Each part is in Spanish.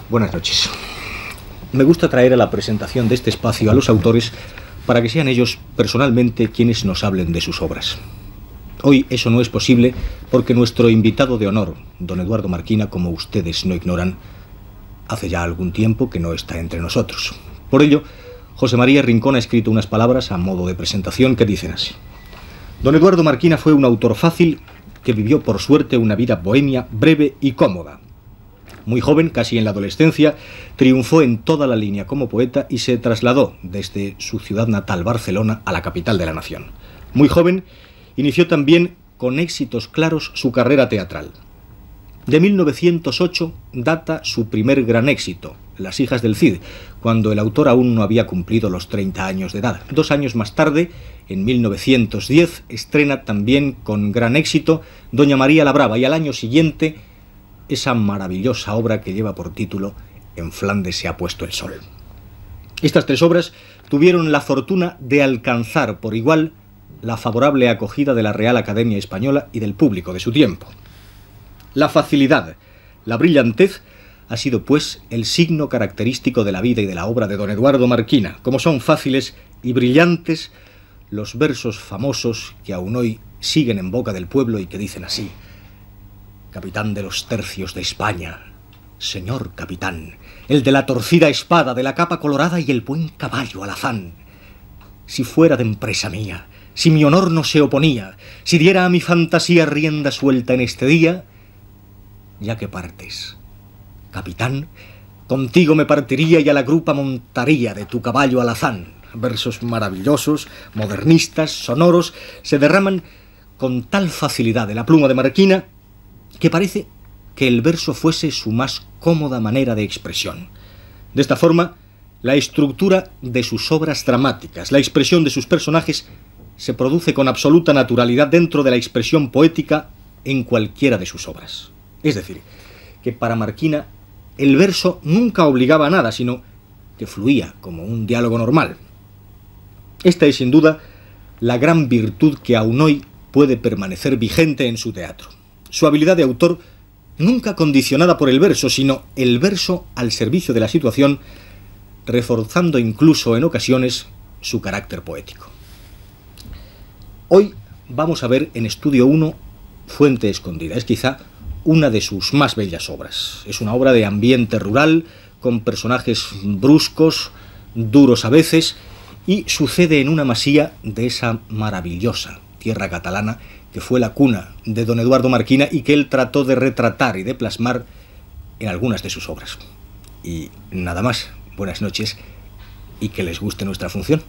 Buenas noches. Me gusta traer a la presentación de este espacio a los autores para que sean ellos personalmente quienes nos hablen de sus obras. Hoy eso no es posible porque nuestro invitado de honor, don Eduardo Marquina, como ustedes no ignoran, hace ya algún tiempo que no está entre nosotros. Por ello, José María Rincón ha escrito unas palabras a modo de presentación que dicen así: don Eduardo Marquina fue un autor fácil que vivió por suerte una vida bohemia, breve y cómoda. Muy joven, casi en la adolescencia, triunfó en toda la línea como poeta y se trasladó desde su ciudad natal, Barcelona, a la capital de la nación. Muy joven, inició también con éxitos claros su carrera teatral. De 1908 data su primer gran éxito, Las hijas del Cid, cuando el autor aún no había cumplido los 30 años de edad. 2 años más tarde, en 1910, estrena también con gran éxito Doña María la Brava, y al año siguiente esa maravillosa obra que lleva por título En Flandes se ha puesto el sol. Estas 3 obras tuvieron la fortuna de alcanzar por igual la favorable acogida de la Real Academia Española y del público de su tiempo. La facilidad, la brillantez, ha sido pues el signo característico de la vida y de la obra de don Eduardo Marquina, como son fáciles y brillantes los versos famosos que aún hoy siguen en boca del pueblo y que dicen así: capitán de los tercios de España, señor capitán, el de la torcida espada, de la capa colorada y el buen caballo alazán. Si fuera de empresa mía, si mi honor no se oponía, si diera a mi fantasía rienda suelta en este día, ya que partes, capitán, contigo me partiría y a la grupa montaría de tu caballo alazán. Versos maravillosos, modernistas, sonoros, se derraman con tal facilidad de la pluma de Marquina que parece que el verso fuese su más cómoda manera de expresión. De esta forma, la estructura de sus obras dramáticas, la expresión de sus personajes, se produce con absoluta naturalidad dentro de la expresión poética en cualquiera de sus obras. Es decir, que para Marquina el verso nunca obligaba a nada, sino que fluía como un diálogo normal. Esta es sin duda la gran virtud que aún hoy puede permanecer vigente en su teatro. Su habilidad de autor nunca condicionada por el verso, sino el verso al servicio de la situación, reforzando incluso en ocasiones su carácter poético. Hoy vamos a ver en Estudio 1 Fuente Escondida. Es quizá una de sus más bellas obras. Es una obra de ambiente rural, con personajes bruscos, duros a veces, y sucede en una masía de esa maravillosa tierra catalana que fue la cuna de don Eduardo Marquina y que él trató de retratar y de plasmar en algunas de sus obras. Y nada más, buenas noches y que les guste nuestra función.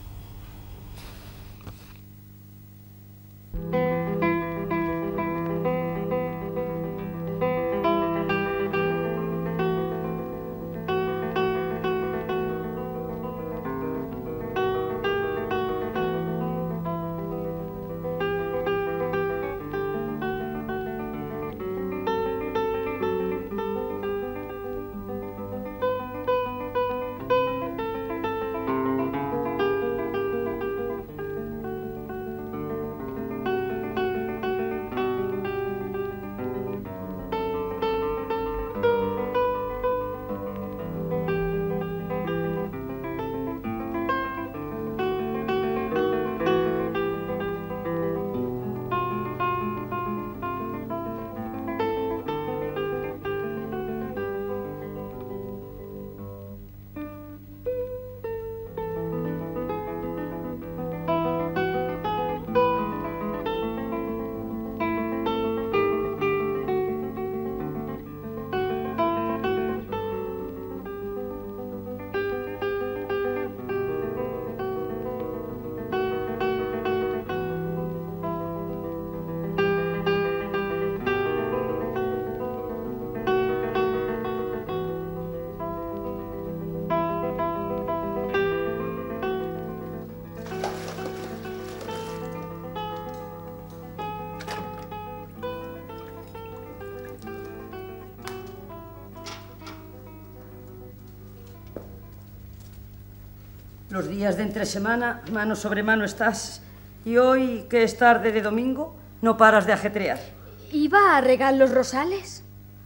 Los días de entre semana, mano sobre mano estás. Y hoy, que es tarde de domingo, no paras de ajetrear. ¿Iba a regar los rosales?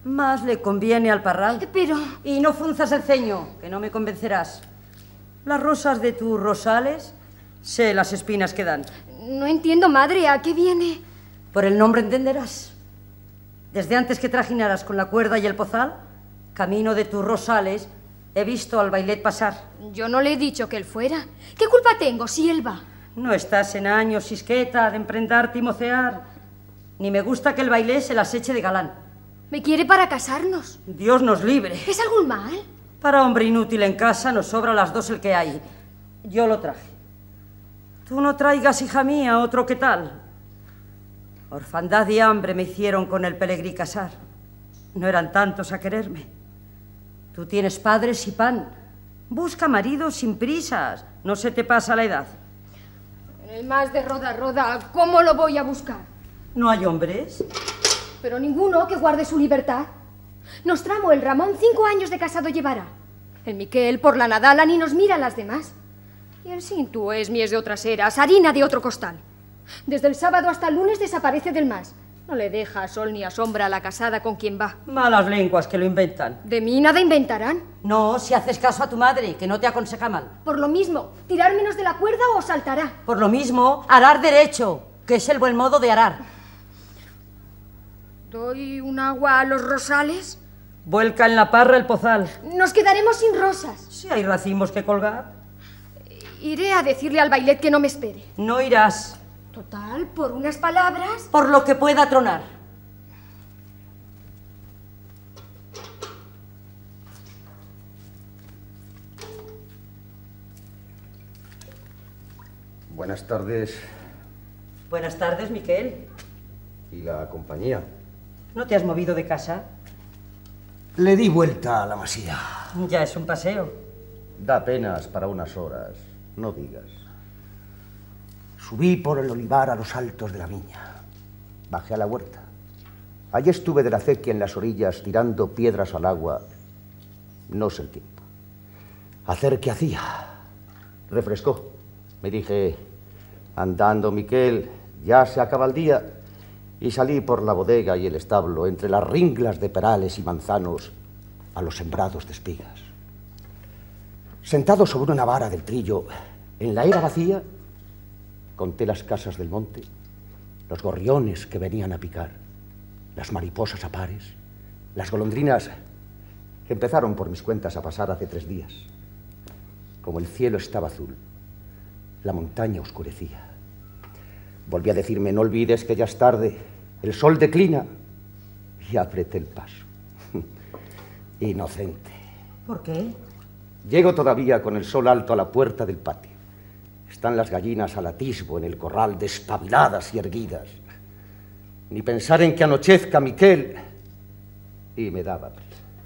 Más le conviene al parral. Pero... Y no frunzas el ceño, que no me convencerás. Las rosas de tus rosales, sé las espinas que dan. No entiendo, madre, ¿a qué viene? Por el nombre entenderás. Desde antes que trajinaras con la cuerda y el pozal, camino de tus rosales, he visto al bailet pasar. Yo no le he dicho que él fuera. ¿Qué culpa tengo si él va? No estás en años, Sisqueta, de emprendarte y mocear. Ni me gusta que el bailé se las eche de galán. ¿Me quiere para casarnos? Dios nos libre. ¿Es algún mal? Para hombre inútil en casa nos sobra las dos el que hay. Yo lo traje. Tú no traigas, hija mía, otro que tal. Orfandad y hambre me hicieron con el pelegrí casar. No eran tantos a quererme. Tú tienes padres y pan. Busca marido sin prisas. No se te pasa la edad. En el más de roda, roda, ¿cómo lo voy a buscar? ¿No hay hombres? Pero ninguno que guarde su libertad. Nostramo, el Ramón, 5 años de casado llevará. El Miquel por la Nadala ni nos mira a las demás. Y el Cintu es mies de otras eras, harina de otro costal. Desde el sábado hasta el lunes desaparece del más. No le deja a sol ni a sombra a la casada con quien va. Malas lenguas que lo inventan. De mí nada inventarán. No, si haces caso a tu madre, que no te aconseja mal. Por lo mismo, tirar menos de la cuerda o saltará. Por lo mismo, arar derecho, que es el buen modo de arar. ¿Doy un agua a los rosales? Vuelca en la parra el pozal. Nos quedaremos sin rosas. Si hay racimos que colgar. Iré a decirle al bailet que no me espere. No irás. Total, por unas palabras... Por lo que pueda tronar. Buenas tardes. Buenas tardes, Miquel. ¿Y la compañía? ¿No te has movido de casa? Le di vuelta a la masía. Ya es un paseo. Da apenas para unas horas, no digas. Subí por el olivar a los altos de la viña. Bajé a la huerta. Allí estuve de la acequia en las orillas tirando piedras al agua. No sé el tiempo. Hacer qué hacía. Refrescó. Me dije, andando, Miquel, ya se acaba el día. Y salí por la bodega y el establo, entre las ringlas de perales y manzanos, a los sembrados de espigas. Sentado sobre una vara del trillo, en la era vacía, conté las casas del monte, los gorriones que venían a picar, las mariposas a pares, las golondrinas que empezaron por mis cuentas a pasar hace 3 días. Como el cielo estaba azul, la montaña oscurecía. Volví a decirme, no olvides que ya es tarde, el sol declina, y apreté el paso. Inocente. ¿Por qué? Llego todavía con el sol alto a la puerta del patio. Están las gallinas al atisbo en el corral, despabiladas y erguidas. Ni pensar en que anochezca, Miquel. Y me daba prisa.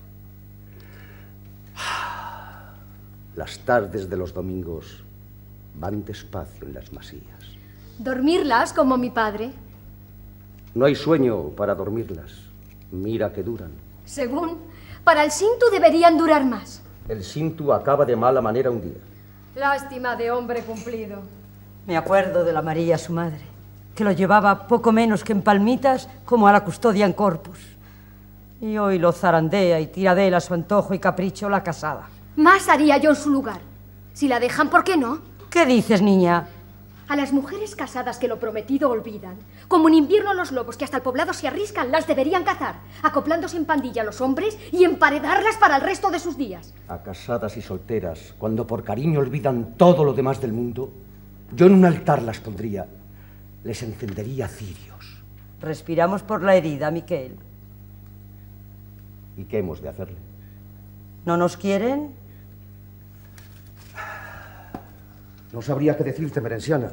Las tardes de los domingos van despacio en las masías. Dormirlas como mi padre. No hay sueño para dormirlas. Mira que duran. Según, para el Cintu deberían durar más. El Cintu acaba de mala manera un día. Lástima de hombre cumplido. Me acuerdo de la María, su madre, que lo llevaba poco menos que en palmitas como a la custodia en corpus. Y hoy lo zarandea y tira de él a su antojo y capricho la casada. Más haría yo en su lugar. Si la dejan, ¿por qué no? ¿Qué dices, niña? A las mujeres casadas que lo prometido olvidan, como en invierno los lobos que hasta el poblado se arriscan, las deberían cazar, acoplándose en pandilla a los hombres y emparedarlas para el resto de sus días. A casadas y solteras, cuando por cariño olvidan todo lo demás del mundo, yo en un altar las pondría, les encendería cirios. Respiramos por la herida, Miquel. ¿Y qué hemos de hacerle? ¿No nos quieren? No sabría qué decirte, Merenciana.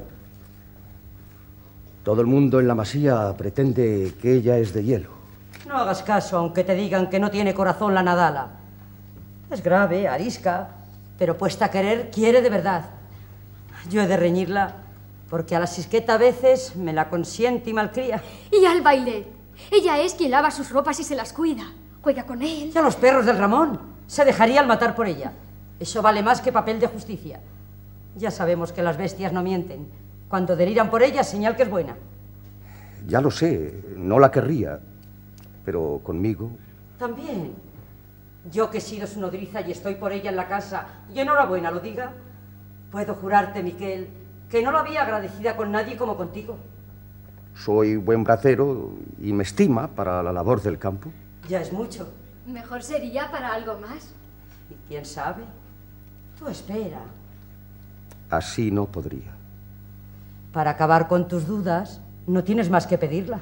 Todo el mundo en la masía pretende que ella es de hielo. No hagas caso, aunque te digan que no tiene corazón la Nadala. Es grave, arisca, pero puesta a querer, quiere de verdad. Yo he de reñirla, porque a la Sisqueta a veces me la consiente y malcría. Y al bailet. Ella es quien lava sus ropas y se las cuida. Juega con él. Y a los perros del Ramón. Se dejarían matar por ella. Eso vale más que papel de justicia. Ya sabemos que las bestias no mienten. Cuando deliran por ella, señal que es buena. Ya lo sé, no la querría, pero conmigo... También. Yo que he sido su nodriza y estoy por ella en la casa, y enhorabuena lo diga, puedo jurarte, Miquel, que no lo había agradecida con nadie como contigo. Soy buen bracero y me estima para la labor del campo. Ya es mucho. Mejor sería para algo más. ¿Y quién sabe? Tú espera. Así no podría. Para acabar con tus dudas, no tienes más que pedirla.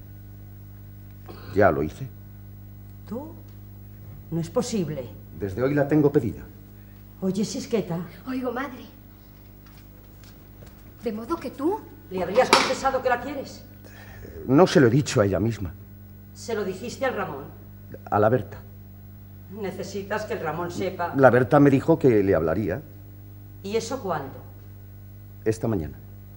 Ya lo hice. ¿Tú? No es posible. Desde hoy la tengo pedida. Oye, Sisqueta, Oigo, madre. ¿De modo que tú? ¿le habrías confesado que la quieres? No se lo he dicho a ella misma. ¿Se lo dijiste al Ramón? A la Berta. Necesitas que el Ramón sepa. La Berta me dijo que le hablaría ¿Y eso cuándo? esta mañana.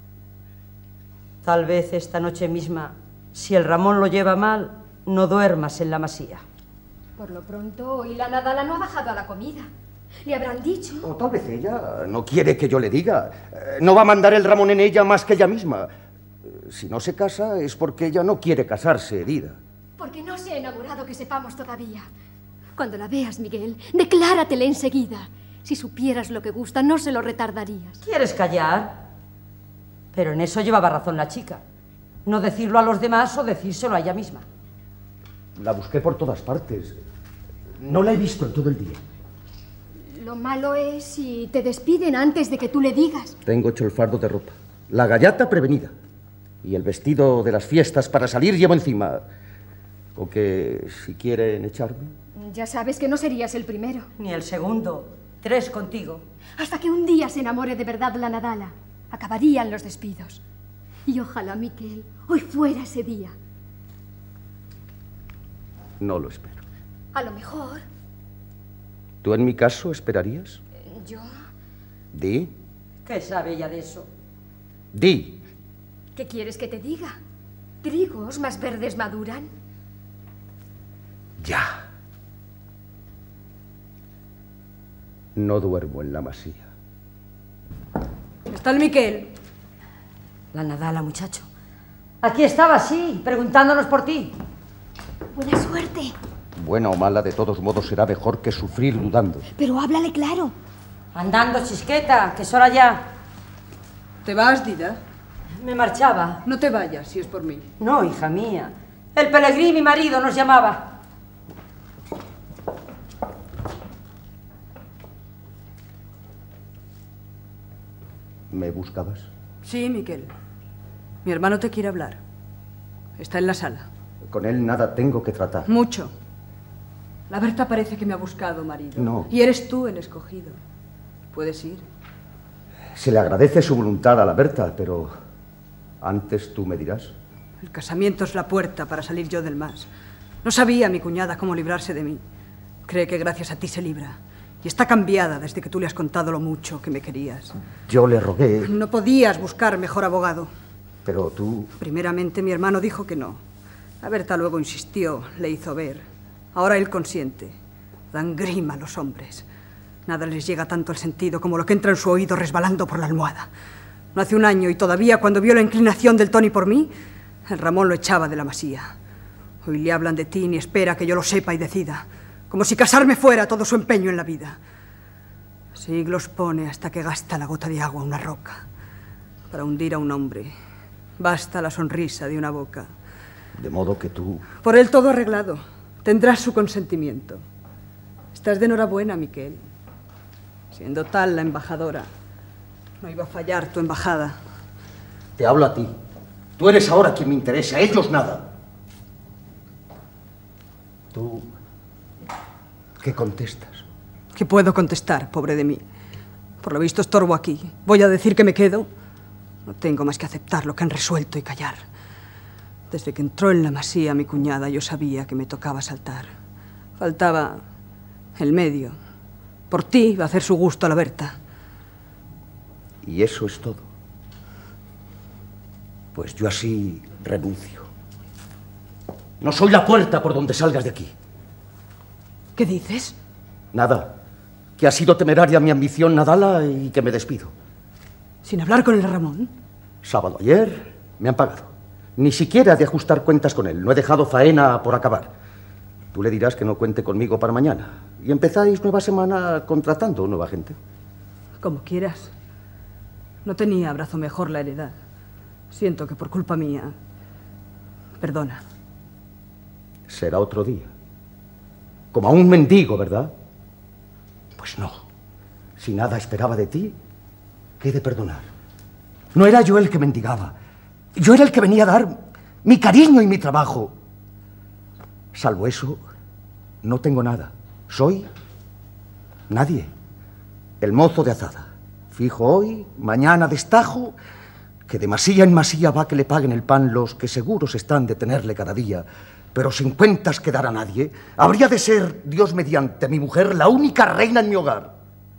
Tal vez esta noche misma, si el Ramón lo lleva mal, no duermas en la masía. Por lo pronto, hoy la Nadala no ha bajado a la comida. ¿Le habrán dicho? O tal vez ella no quiere que yo le diga. No va a mandar el Ramón en ella más que ella misma. Si no se casa es porque ella no quiere casarse, herida. Porque no se ha enamorado que sepamos todavía. Cuando la veas, Miguel, decláratele enseguida. Si supieras lo que gusta, no se lo retardarías. ¿Quieres callar? Pero en eso llevaba razón la chica. No decirlo a los demás o decírselo a ella misma. La busqué por todas partes. No la he visto en todo el día. Lo malo es si te despiden antes de que tú le digas. Tengo hecho el fardo de ropa. La gallata prevenida. Y el vestido de las fiestas para salir llevo encima. ¿O que si quieren echarme? Ya sabes que no serías el primero. Ni el segundo. 3 contigo. Hasta que un día se enamore de verdad la Nadala. Acabarían los despidos. Y ojalá, Miquel, hoy fuera ese día. No lo espero. A lo mejor. ¿Tú en mi caso esperarías? Yo. Di. ¿Qué sabe ella de eso? Di. ¿Qué quieres que te diga? ¿Trigos más verdes maduran? Ya. No duermo en la masía. ¿Está el Miquel? La Nadala, muchacho. Aquí estaba, sí, preguntándonos por ti. Buena suerte. Buena o mala, de todos modos será mejor que sufrir dudando. Pero háblale claro. Andando, Chisqueta, que es hora ya. ¿Te vas, Dida? Me marchaba. No te vayas, si es por mí. No, hija mía. El Pelegrí, mi marido, nos llamaba. ¿Me buscabas? Sí, Miquel. Mi hermano te quiere hablar. Está en la sala. Con él nada tengo que tratar. Mucho. La Berta parece que me ha buscado, marido. No. Y eres tú el escogido. Puedes ir. Se le agradece su voluntad a la Berta, pero antes tú me dirás. El casamiento es la puerta para salir yo del más. No sabía mi cuñada cómo librarse de mí. Cree que gracias a ti se libra. Y está cambiada desde que tú le has contado lo mucho que me querías. Yo le rogué. No podías buscar mejor abogado. Pero tú... Primeramente mi hermano dijo que no. La Berta luego insistió, le hizo ver. Ahora él consiente. Dan grima a los hombres. Nada les llega tanto al sentido como lo que entra en su oído resbalando por la almohada. No hace un año y todavía cuando vio la inclinación del Tony por mí, el Ramón lo echaba de la masía. Hoy le hablan de ti ni espera que yo lo sepa y decida. Como si casarme fuera todo su empeño en la vida. Siglos pone hasta que gasta la gota de agua una roca. Para hundir a un hombre, basta la sonrisa de una boca. De modo que tú... Por él todo arreglado. Tendrás su consentimiento. Estás de enhorabuena, Miquel. Siendo tal la embajadora, no iba a fallar tu embajada. Te hablo a ti. Tú eres ahora quien me interesa, a ellos nada. Tú... ¿Qué contestas? ¿Qué puedo contestar, pobre de mí? Por lo visto estorbo aquí. ¿Voy a decir que me quedo? No tengo más que aceptar lo que han resuelto y callar. Desde que entró en la masía mi cuñada, yo sabía que me tocaba saltar. Faltaba el medio. Por ti iba a hacer su gusto a la Berta. Y eso es todo. Pues yo así renuncio. No soy la puerta por donde salgas de aquí. ¿Qué dices? Nada. Que ha sido temeraria mi ambición Nadala y que me despido. ¿Sin hablar con el Ramón? Sábado ayer me han pagado. Ni siquiera he de ajustar cuentas con él. No he dejado faena por acabar. Tú le dirás que no cuente conmigo para mañana. Y empezáis nueva semana contratando nueva gente. Como quieras. No tenía brazo mejor la heredad. Siento que por culpa mía... Perdona. Será otro día. Como a un mendigo, ¿verdad? Pues no. Si nada esperaba de ti, ¿qué he de perdonar? No era yo el que mendigaba. Yo era el que venía a dar mi cariño y mi trabajo. Salvo eso, no tengo nada. Soy nadie. El mozo de azada. Fijo hoy, mañana destajo, que de masía en masía va que le paguen el pan los que seguros están de tenerle cada día. Pero sin cuentas que dar a nadie, habría de ser, Dios mediante, mi mujer la única reina en mi hogar.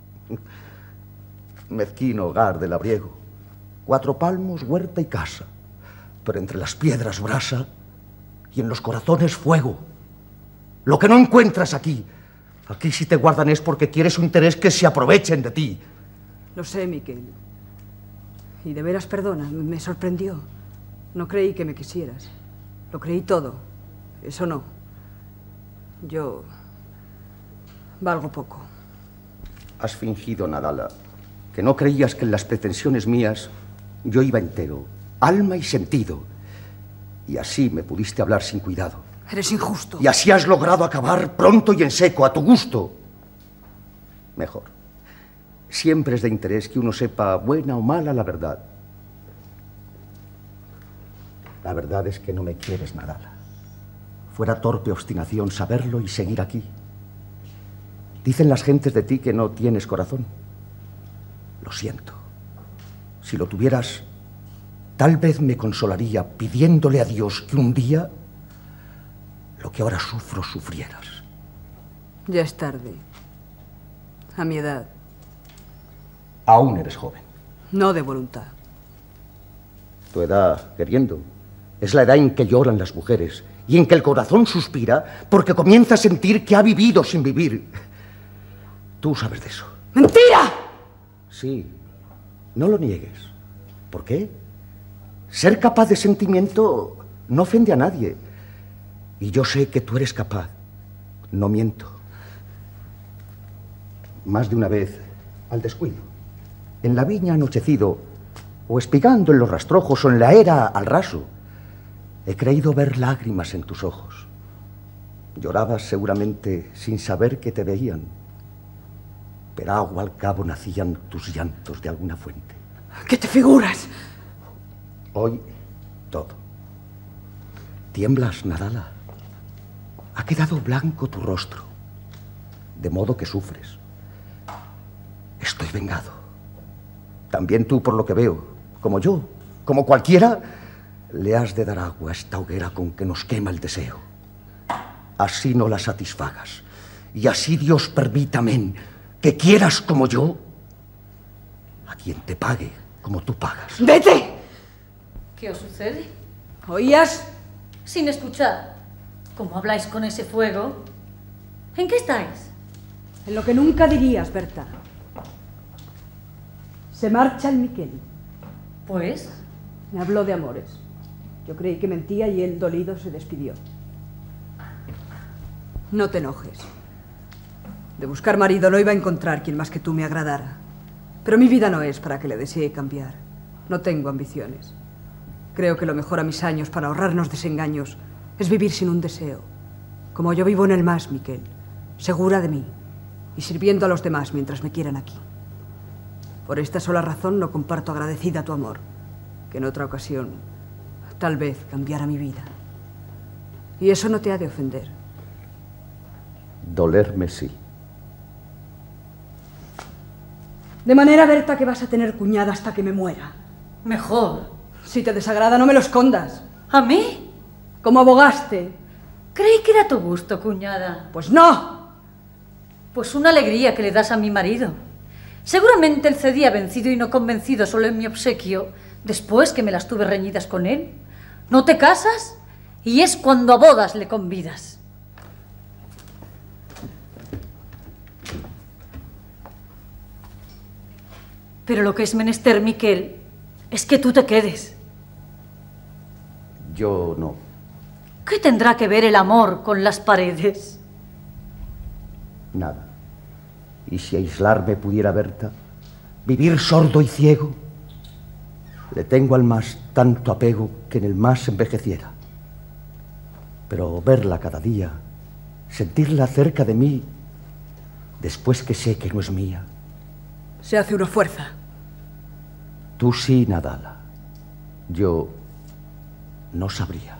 Mezquino hogar de labriego. 4 palmos, huerta y casa. Pero entre las piedras brasa y en los corazones fuego. Lo que no encuentras aquí, aquí si te guardan es porque quieres un interés que se aprovechen de ti. Lo sé, Miquel. Y de veras perdona, me sorprendió. No creí que me quisieras. Lo creí todo. Eso no. Yo... valgo poco. Has fingido, Nadala, que no creías que en las pretensiones mías yo iba entero, alma y sentido. Y así me pudiste hablar sin cuidado. Eres injusto. Y así has logrado acabar pronto y en seco, a tu gusto. Mejor. Siempre es de interés que uno sepa buena o mala la verdad. La verdad es que no me quieres, Nadala. Fuera torpe obstinación saberlo y seguir aquí. Dicen las gentes de ti que no tienes corazón. Lo siento. Si lo tuvieras, tal vez me consolaría pidiéndole a Dios que un día lo que ahora sufro sufrieras. Ya es tarde. A mi edad. Aún eres joven. No de voluntad. Tu edad, queriendo, es la edad en que lloran las mujeres y en que el corazón suspira porque comienza a sentir que ha vivido sin vivir. Tú sabes de eso. ¡Mentira! Sí, no lo niegues. ¿Por qué? Ser capaz de sentimiento no ofende a nadie. Y yo sé que tú eres capaz. No miento. Más de una vez, al descuido, en la viña anochecido, o espigando en los rastrojos o en la era al raso, he creído ver lágrimas en tus ojos. Llorabas seguramente sin saber que te veían, pero agua al cabo nacían tus llantos de alguna fuente. ¿Qué te figuras? Hoy, todo. Tiemblas, Nadala. Ha quedado blanco tu rostro, de modo que sufres. Estoy vengado. También tú, por lo que veo, como yo, como cualquiera, le has de dar agua a esta hoguera con que nos quema el deseo. Así no la satisfagas. Y así Dios permita, amén, que quieras como yo a quien te pague como tú pagas. ¡Vete! ¿Qué os sucede? ¿Oías? Sin escuchar. ¿Cómo habláis con ese fuego? ¿En qué estáis? En lo que nunca dirías, Berta. Se marcha el Miquel. Pues... Me habló de amores. Yo creí que mentía y él, dolido, se despidió. No te enojes. De buscar marido no iba a encontrar quien más que tú me agradara. Pero mi vida no es para que le desee cambiar. No tengo ambiciones. Creo que lo mejor a mis años para ahorrarnos desengaños es vivir sin un deseo. Como yo vivo en el más, Miquel. Segura de mí. Y sirviendo a los demás mientras me quieran aquí. Por esta sola razón no comparto agradecida tu amor, que en otra ocasión tal vez cambiara mi vida. Y eso no te ha de ofender. Dolerme sí. De manera, Berta, que vas a tener cuñada hasta que me muera. Mejor. Si te desagrada, no me lo escondas. ¿A mí? Como abogaste. Creí que era tu gusto, cuñada. Pues no. Pues una alegría que le das a mi marido. Seguramente él cedía vencido y no convencido solo en mi obsequio, después que me las tuve reñidas con él. ¿No te casas? Y es cuando a bodas le convidas. Pero lo que es menester, Miquel, es que tú te quedes. Yo no. ¿Qué tendrá que ver el amor con las paredes? Nada. Y si aislarme pudiera, Berta, vivir sordo y ciego, le tengo al más tanto apego que en el más envejeciera. Pero verla cada día, sentirla cerca de mí, después que sé que no es mía. Se hace una fuerza. Tú sí, Nadala. Yo no sabría.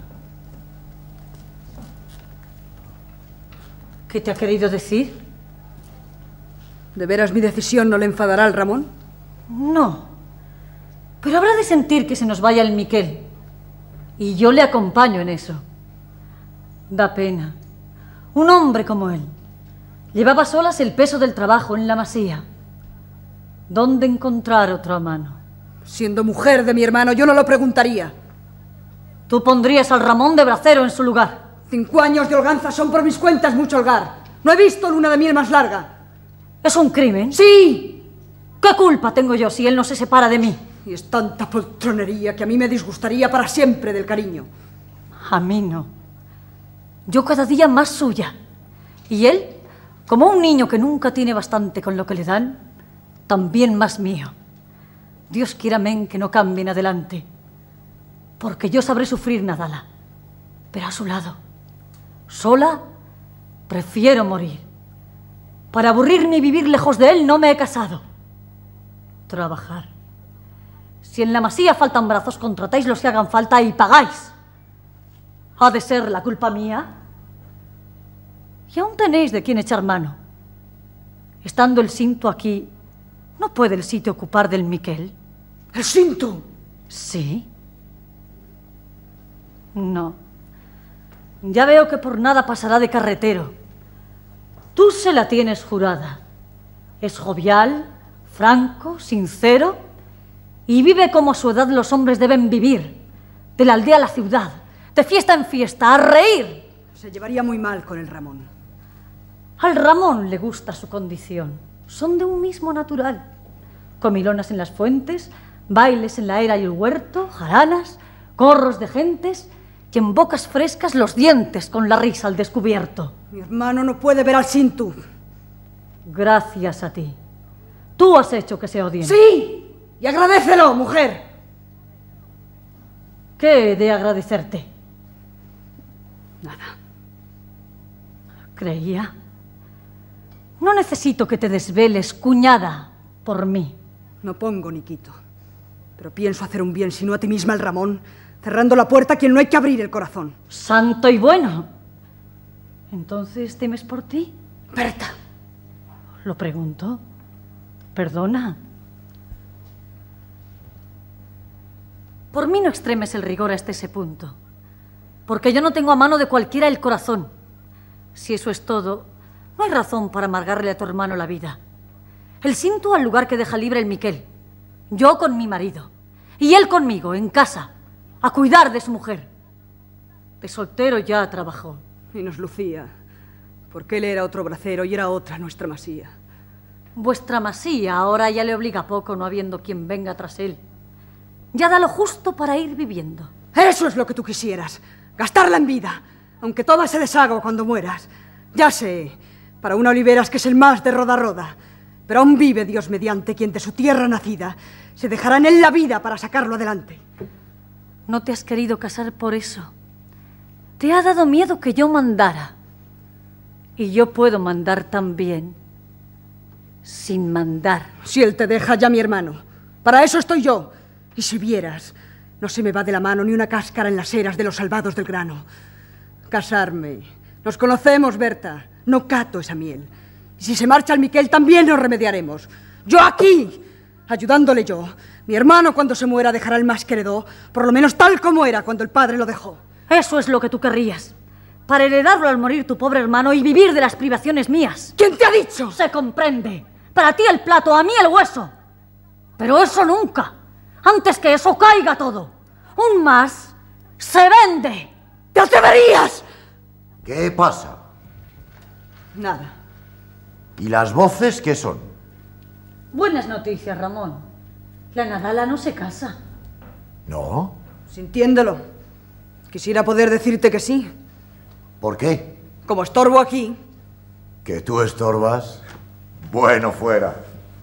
¿Qué te ha querido decir? ¿De veras mi decisión no le enfadará al Ramón? No. Pero habrá de sentir que se nos vaya el Miquel. Y yo le acompaño en eso. Da pena. Un hombre como él. Llevaba solas el peso del trabajo en la masía. ¿Dónde encontrar otro a mano? Siendo mujer de mi hermano, yo no lo preguntaría. Tú pondrías al Ramón de bracero en su lugar. 5 años de holganza son por mis cuentas mucho holgar. No he visto luna de miel más larga. ¿Es un crimen? ¡Sí! ¿Qué culpa tengo yo si él no se separa de mí? Y es tanta poltronería que a mí me disgustaría para siempre del cariño. A mí no. Yo cada día más suya. Y él, como un niño que nunca tiene bastante con lo que le dan, también más mío. Dios quiera, amén, que no cambien adelante. Porque yo sabré sufrir, Nadala. Pero a su lado, sola, prefiero morir. Para aburrirme y vivir lejos de él no me he casado. Trabajar. Si en la masía faltan brazos, contratáis los que hagan falta y pagáis. ¿Ha de ser la culpa mía? Y aún tenéis de quién echar mano. Estando el Cinto aquí, ¿no puede el sitio ocupar del Miquel? ¡El Cinto! ¿Sí? No. Ya veo que por nada pasará de carretero. Tú se la tienes jurada. Es jovial, franco, sincero y vive como a su edad los hombres deben vivir. De la aldea a la ciudad, de fiesta en fiesta, a reír. Se llevaría muy mal con el Ramón. Al Ramón le gusta su condición. Son de un mismo natural. Comilonas en las fuentes, bailes en la era y el huerto, jaranas, corros de gentes y en bocas frescas los dientes con la risa al descubierto. Mi hermano no puede ver al Cinto. Gracias a ti. Tú has hecho que se odien. ¡Sí! Y agradécelo, mujer. ¿Qué he de agradecerte? Nada. Creía. No necesito que te desveles, cuñada, por mí. No pongo ni quito. Pero pienso hacer un bien, si no a ti misma, al Ramón, cerrando la puerta a quien no hay que abrir el corazón. Santo y bueno. ¿Entonces temes por ti? Berta. Lo pregunto. Perdona. Por mí no extremes el rigor hasta ese punto. Porque yo no tengo a mano de cualquiera el corazón. Si eso es todo, no hay razón para amargarle a tu hermano la vida. El Cinto al lugar que deja libre el Miquel. Yo con mi marido. Y él conmigo, en casa, a cuidar de su mujer. De soltero ya trabajó. Y nos lucía. Porque él era otro bracero y era otra nuestra masía. Vuestra masía ahora ya le obliga poco, no habiendo quien venga tras él. Ya da lo justo para ir viviendo. Eso es lo que tú quisieras. Gastarla en vida. Aunque toda se deshaga cuando mueras. Ya sé, para una oliveras que es el más de roda. Pero aún vive Dios mediante quien de su tierra nacida se dejará en él la vida para sacarlo adelante. No te has querido casar por eso. Te ha dado miedo que yo mandara. Y yo puedo mandar también, sin mandar. Si él te deja, ya mi hermano. Para eso estoy yo. Y si vieras, no se me va de la mano ni una cáscara en las eras de los salvados del grano. Casarme. Nos conocemos, Berta. No cato esa miel. Y si se marcha el Miquel, también nos remediaremos. Yo aquí, ayudándole yo. Mi hermano, cuando se muera, dejará el más que heredó, por lo menos tal como era cuando el padre lo dejó. Eso es lo que tú querrías. Para heredarlo al morir tu pobre hermano y vivir de las privaciones mías. ¿Quién te ha dicho? Se comprende. Para ti el plato, a mí el hueso. Pero eso nunca. Antes que eso caiga todo. Un más se vende. ¡Te atreverías! ¿Qué pasa? Nada. ¿Y las voces qué son? Buenas noticias, Ramón. La Nadala no se casa. ¿No? Sintiéndolo. Quisiera poder decirte que sí. ¿Por qué? Como estorbo aquí. ¿Que tú estorbas? Bueno, fuera.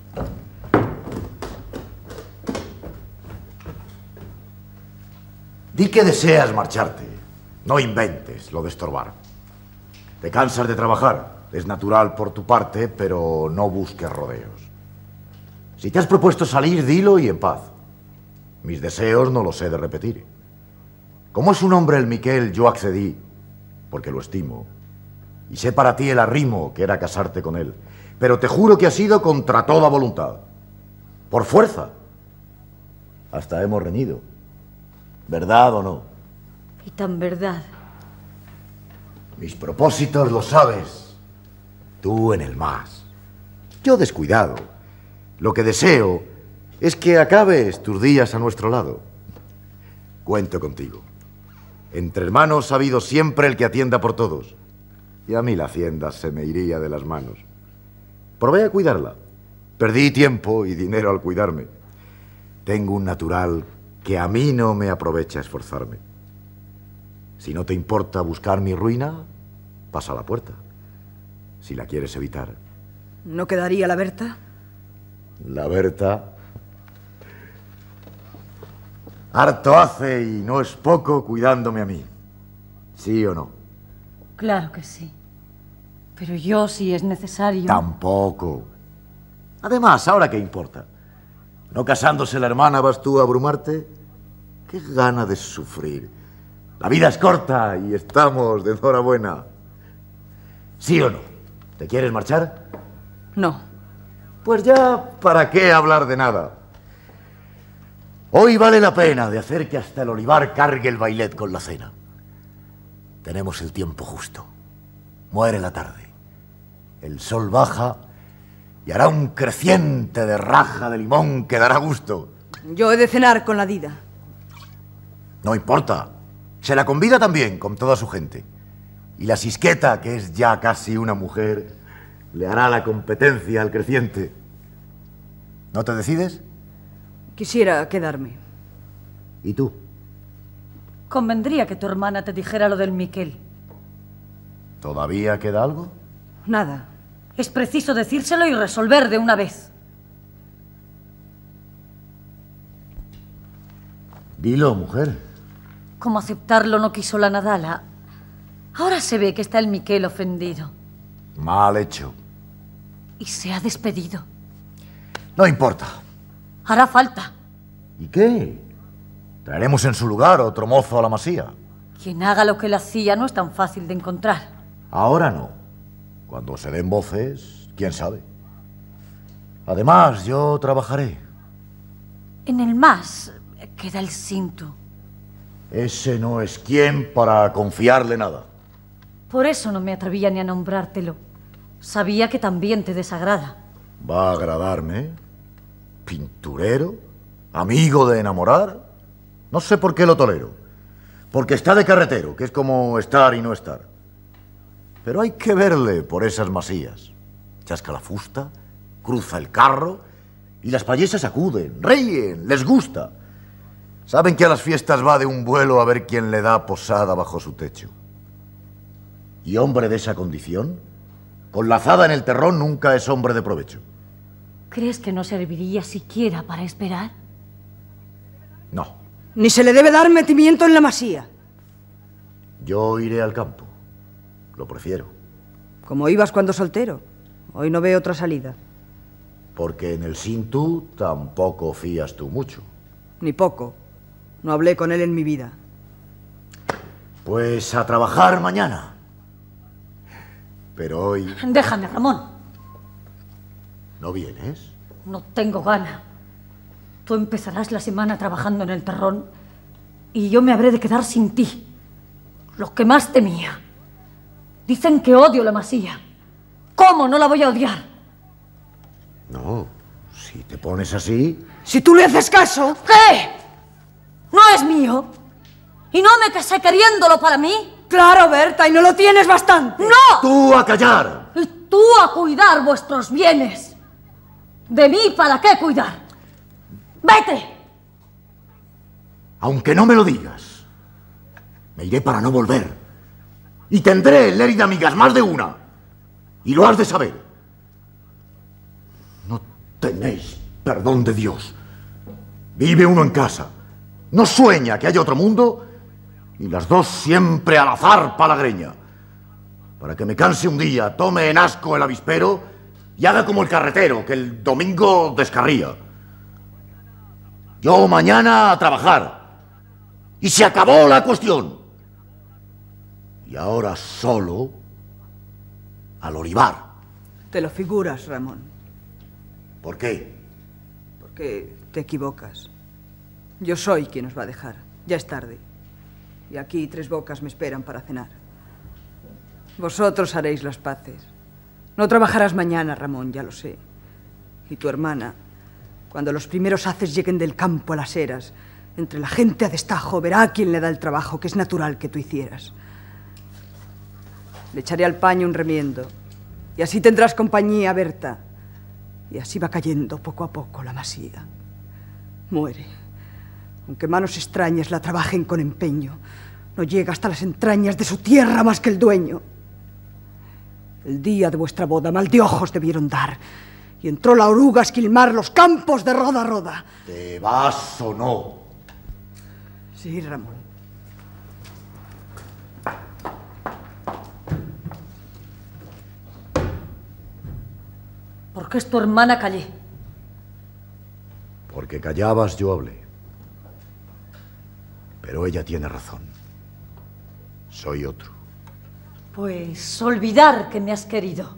Di que deseas marcharte. No inventes lo de estorbar. Te cansas de trabajar. Es natural por tu parte, pero no busques rodeos. Si te has propuesto salir, dilo y en paz. Mis deseos no los he de repetir. Como es un hombre el Miquel, yo accedí, porque lo estimo. Y sé para ti el arrimo que era casarte con él. Pero te juro que ha sido contra toda voluntad. Por fuerza. Hasta hemos reñido. ¿Verdad o no? Y tan verdad. Mis propósitos lo sabes. Tú en el más. Yo descuidado. Lo que deseo es que acabes tus días a nuestro lado. Cuento contigo. Entre hermanos ha habido siempre el que atienda por todos. Y a mí la hacienda se me iría de las manos. Probé a cuidarla. Perdí tiempo y dinero al cuidarme. Tengo un natural que a mí no me aprovecha esforzarme. Si no te importa buscar mi ruina, pasa a la puerta. Si la quieres evitar. ¿No quedaría la Berta? La Berta. Harto hace y no es poco cuidándome a mí. ¿Sí o no? Claro que sí. Pero yo, si es necesario... Tampoco. Además, ¿ahora qué importa? ¿No casándose la hermana vas tú a abrumarte? Qué gana de sufrir. La vida es corta y estamos de enhorabuena. ¿Sí o no? ¿Te quieres marchar? No. Pues ya, ¿para qué hablar de nada? Hoy vale la pena de hacer que hasta el olivar cargue el bailet con la cena. Tenemos el tiempo justo. Muere la tarde. El sol baja y hará un creciente de raja de limón que dará gusto. Yo he de cenar con la Dida. No importa. Se la convida también con toda su gente. Y la Sisqueta, que es ya casi una mujer, le hará la competencia al creciente. ¿No te decides? Quisiera quedarme. ¿Y tú? Convendría que tu hermana te dijera lo del Miquel. ¿Todavía queda algo? Nada. Es preciso decírselo y resolver de una vez. Dilo, mujer. Como aceptarlo no quiso la Nadala, ahora se ve que está el Miquel ofendido. Mal hecho. Y se ha despedido. No importa. Hará falta. ¿Y qué? Traeremos en su lugar otro mozo a la masía. Quien haga lo que él hacía no es tan fácil de encontrar. Ahora no. Cuando se den voces, quién sabe. Además, yo trabajaré. En el más queda el cinto. Ese no es quien para confiarle nada. Por eso no me atrevía ni a nombrártelo. Sabía que también te desagrada. ¿Va a agradarme? ¿Pinturero? ¿Amigo de enamorar? No sé por qué lo tolero. Porque está de carretero, que es como estar y no estar. Pero hay que verle por esas masías. Chasca la fusta, cruza el carro y las payesas acuden, ríen, les gusta. Saben que a las fiestas va de un vuelo a ver quién le da posada bajo su techo. Y hombre de esa condición, con la azada en el terrón, nunca es hombre de provecho. ¿Crees que no serviría siquiera para esperar? No. Ni se le debe dar metimiento en la masía. Yo iré al campo. Lo prefiero. Como ibas cuando soltero. Hoy no veo otra salida. Porque en el Sintu tampoco fías tú mucho. Ni poco. No hablé con él en mi vida. Pues a trabajar mañana. Pero hoy... Déjame, Ramón. ¿No vienes? No tengo gana. Tú empezarás la semana trabajando en el terrón y yo me habré de quedar sin ti. Lo que más temía. Dicen que odio la masía. ¿Cómo no la voy a odiar? No, si te pones así... Si tú le haces caso... ¿Qué? ¿No es mío? ¿Y no me casé queriéndolo para mí? Claro, Berta, y no lo tienes bastante. ¡No! ¡Tú a callar! Y tú a cuidar vuestros bienes. ¿De mí para qué cuidar? ¡Vete! Aunque no me lo digas, me iré para no volver. Y tendré en Lérida amigas, más de una. Y lo has de saber. No tenéis perdón de Dios. Vive uno en casa. No sueña que haya otro mundo. Y las dos siempre al azar palagreña. Para que me canse un día, tome en asco el avispero y haga como el carretero, que el domingo descarría. Yo mañana a trabajar. Y se acabó la cuestión. Y ahora solo al olivar. Te lo figuras, Ramón. ¿Por qué? Porque te equivocas. Yo soy quien os va a dejar. Ya es tarde. Y aquí 3 bocas me esperan para cenar. Vosotros haréis las paces. No trabajarás mañana, Ramón, ya lo sé. Y tu hermana, cuando los primeros haces lleguen del campo a las eras, entre la gente a destajo, verá a quién le da el trabajo que es natural que tú hicieras. Le echaré al paño un remiendo. Y así tendrás compañía, Berta. Y así va cayendo poco a poco la masía. Muere. Aunque manos extrañas la trabajen con empeño, no llega hasta las entrañas de su tierra más que el dueño. El día de vuestra boda mal de ojos debieron dar, y entró la oruga a esquilmar los campos de roda a roda. ¿Te vas o no? Sí, Ramón. ¿Por qué es tu hermana callé? Porque callabas, yo hablé. Pero ella tiene razón. Soy otro. Pues olvidar que me has querido.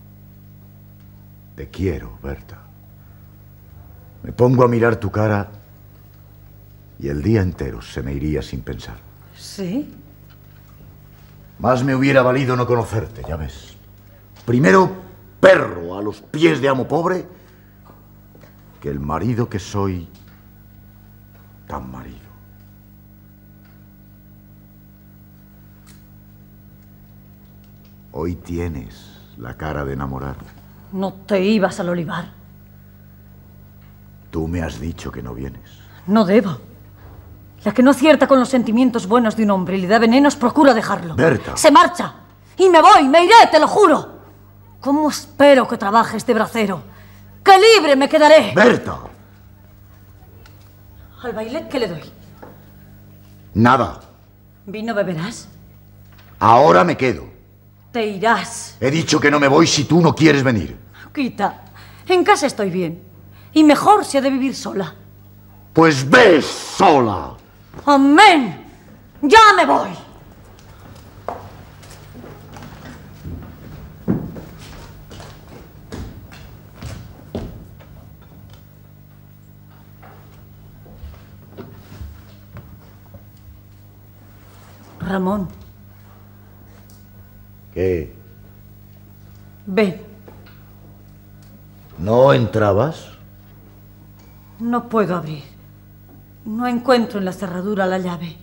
Te quiero, Berta. Me pongo a mirar tu cara y el día entero se me iría sin pensar. ¿Sí? Más me hubiera valido no conocerte, ya ves. Primero, perro a los pies de amo pobre, que el marido que soy tan marido. Hoy tienes la cara de enamorar. No te ibas al olivar. Tú me has dicho que no vienes. No debo. La que no acierta con los sentimientos buenos de un hombre y le da venenos, procura dejarlo. Berta. Se marcha. Y me voy, me iré, te lo juro. ¿Cómo espero que trabaje este bracero? ¡Qué libre me quedaré! ¡Berta! ¿Al bailet qué le doy? Nada. ¿Vino beberás? Ahora me quedo. Te irás. He dicho que no me voy si tú no quieres venir. Quita. En casa estoy bien. Y mejor si he de vivir sola. Pues ves sola. ¡Amén! ¡Ya me voy! Ramón. ¿Qué? Ven. ¿No entrabas? No puedo abrir. No encuentro en la cerradura la llave.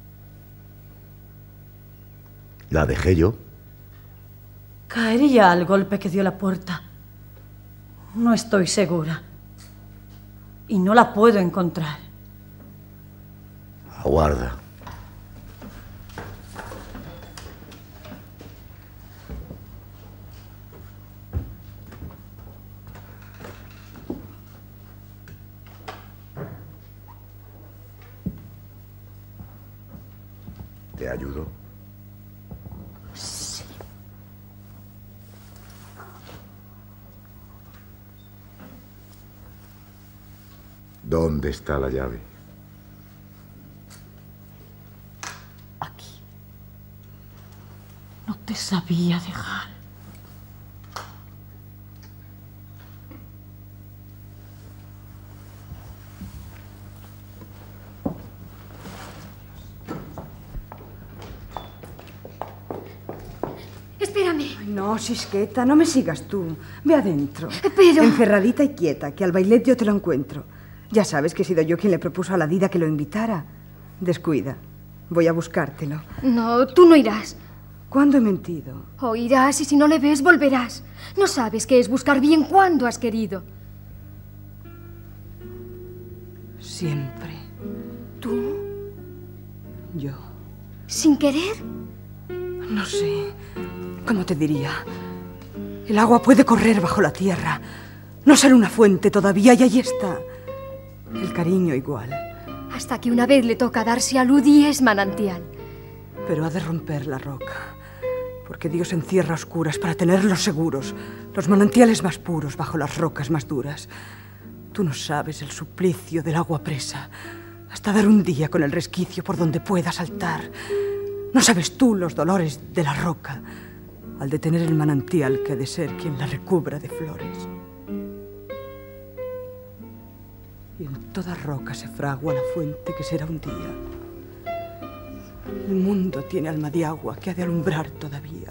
¿La dejé yo? Caería al golpe que dio la puerta. No estoy segura. Y no la puedo encontrar. Aguarda. ¿Te ayudo? Sí. ¿Dónde está la llave? Aquí. No te sabía dejar. Espérame. Ay, no, Sisqueta, no me sigas tú. Ve adentro. Pero... Encerradita y quieta, que al bailet yo te lo encuentro. Ya sabes que he sido yo quien le propuso a la Dida que lo invitara. Descuida. Voy a buscártelo. No, tú no irás. ¿Cuándo he mentido? O irás y si no le ves, volverás. No sabes qué es buscar bien cuando has querido. Siempre. ¿Tú? Yo. ¿Sin querer? No sé. ¿Cómo te diría? El agua puede correr bajo la tierra. No ser una fuente todavía, y ahí está. El cariño igual. Hasta que una vez le toca darse a luz y es manantial. Pero ha de romper la roca. Porque Dios encierra a oscuras para tenerlos seguros. Los manantiales más puros bajo las rocas más duras. Tú no sabes el suplicio del agua presa. Hasta dar un día con el resquicio por donde pueda saltar. No sabes tú los dolores de la roca al detener el manantial que ha de ser quien la recubra de flores. Y en toda roca se fragua la fuente que será un día. El mundo tiene alma de agua que ha de alumbrar todavía.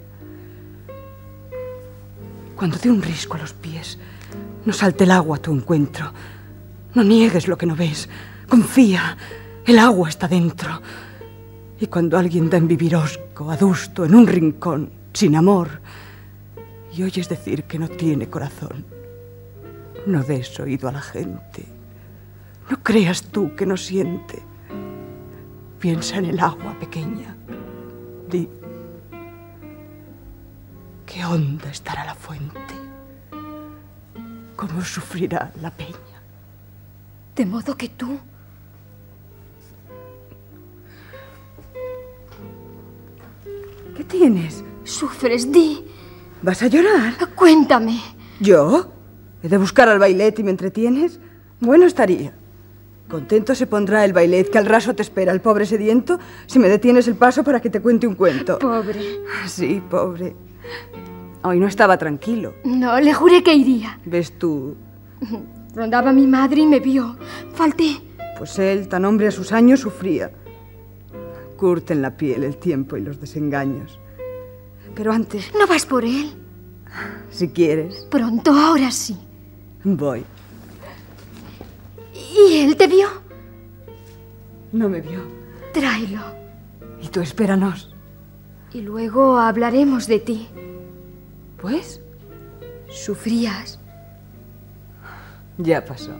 Cuando dé un risco a los pies, no salte el agua a tu encuentro. No niegues lo que no ves. Confía, el agua está dentro. Y cuando alguien da en vivirosco, adusto, en un rincón, sin amor, y oyes decir que no tiene corazón, no des oído a la gente. No creas tú que no siente. Piensa en el agua pequeña. Di, ¿qué honda estará la fuente? ¿Cómo sufrirá la peña? De modo que tú... ¿Qué tienes? Sufres, di. ¿Vas a llorar? Cuéntame. ¿Yo? ¿He de buscar al bailet y me entretienes? Bueno estaría. Contento se pondrá el bailet que al raso te espera el pobre sediento si me detienes el paso para que te cuente un cuento. Pobre. Sí, pobre. Hoy no estaba tranquilo. No, le juré que iría. ¿Ves tú? Rondaba mi madre y me vio. Falté. Pues él, tan hombre a sus años, sufría. Curten la piel el tiempo y los desengaños. Pero antes... ¿No vas por él? Si quieres. Pronto, ahora sí. Voy. ¿Y él te vio? No me vio. Tráelo. Y tú espéranos. Y luego hablaremos de ti. ¿Pues? Sufrías. Ya pasó.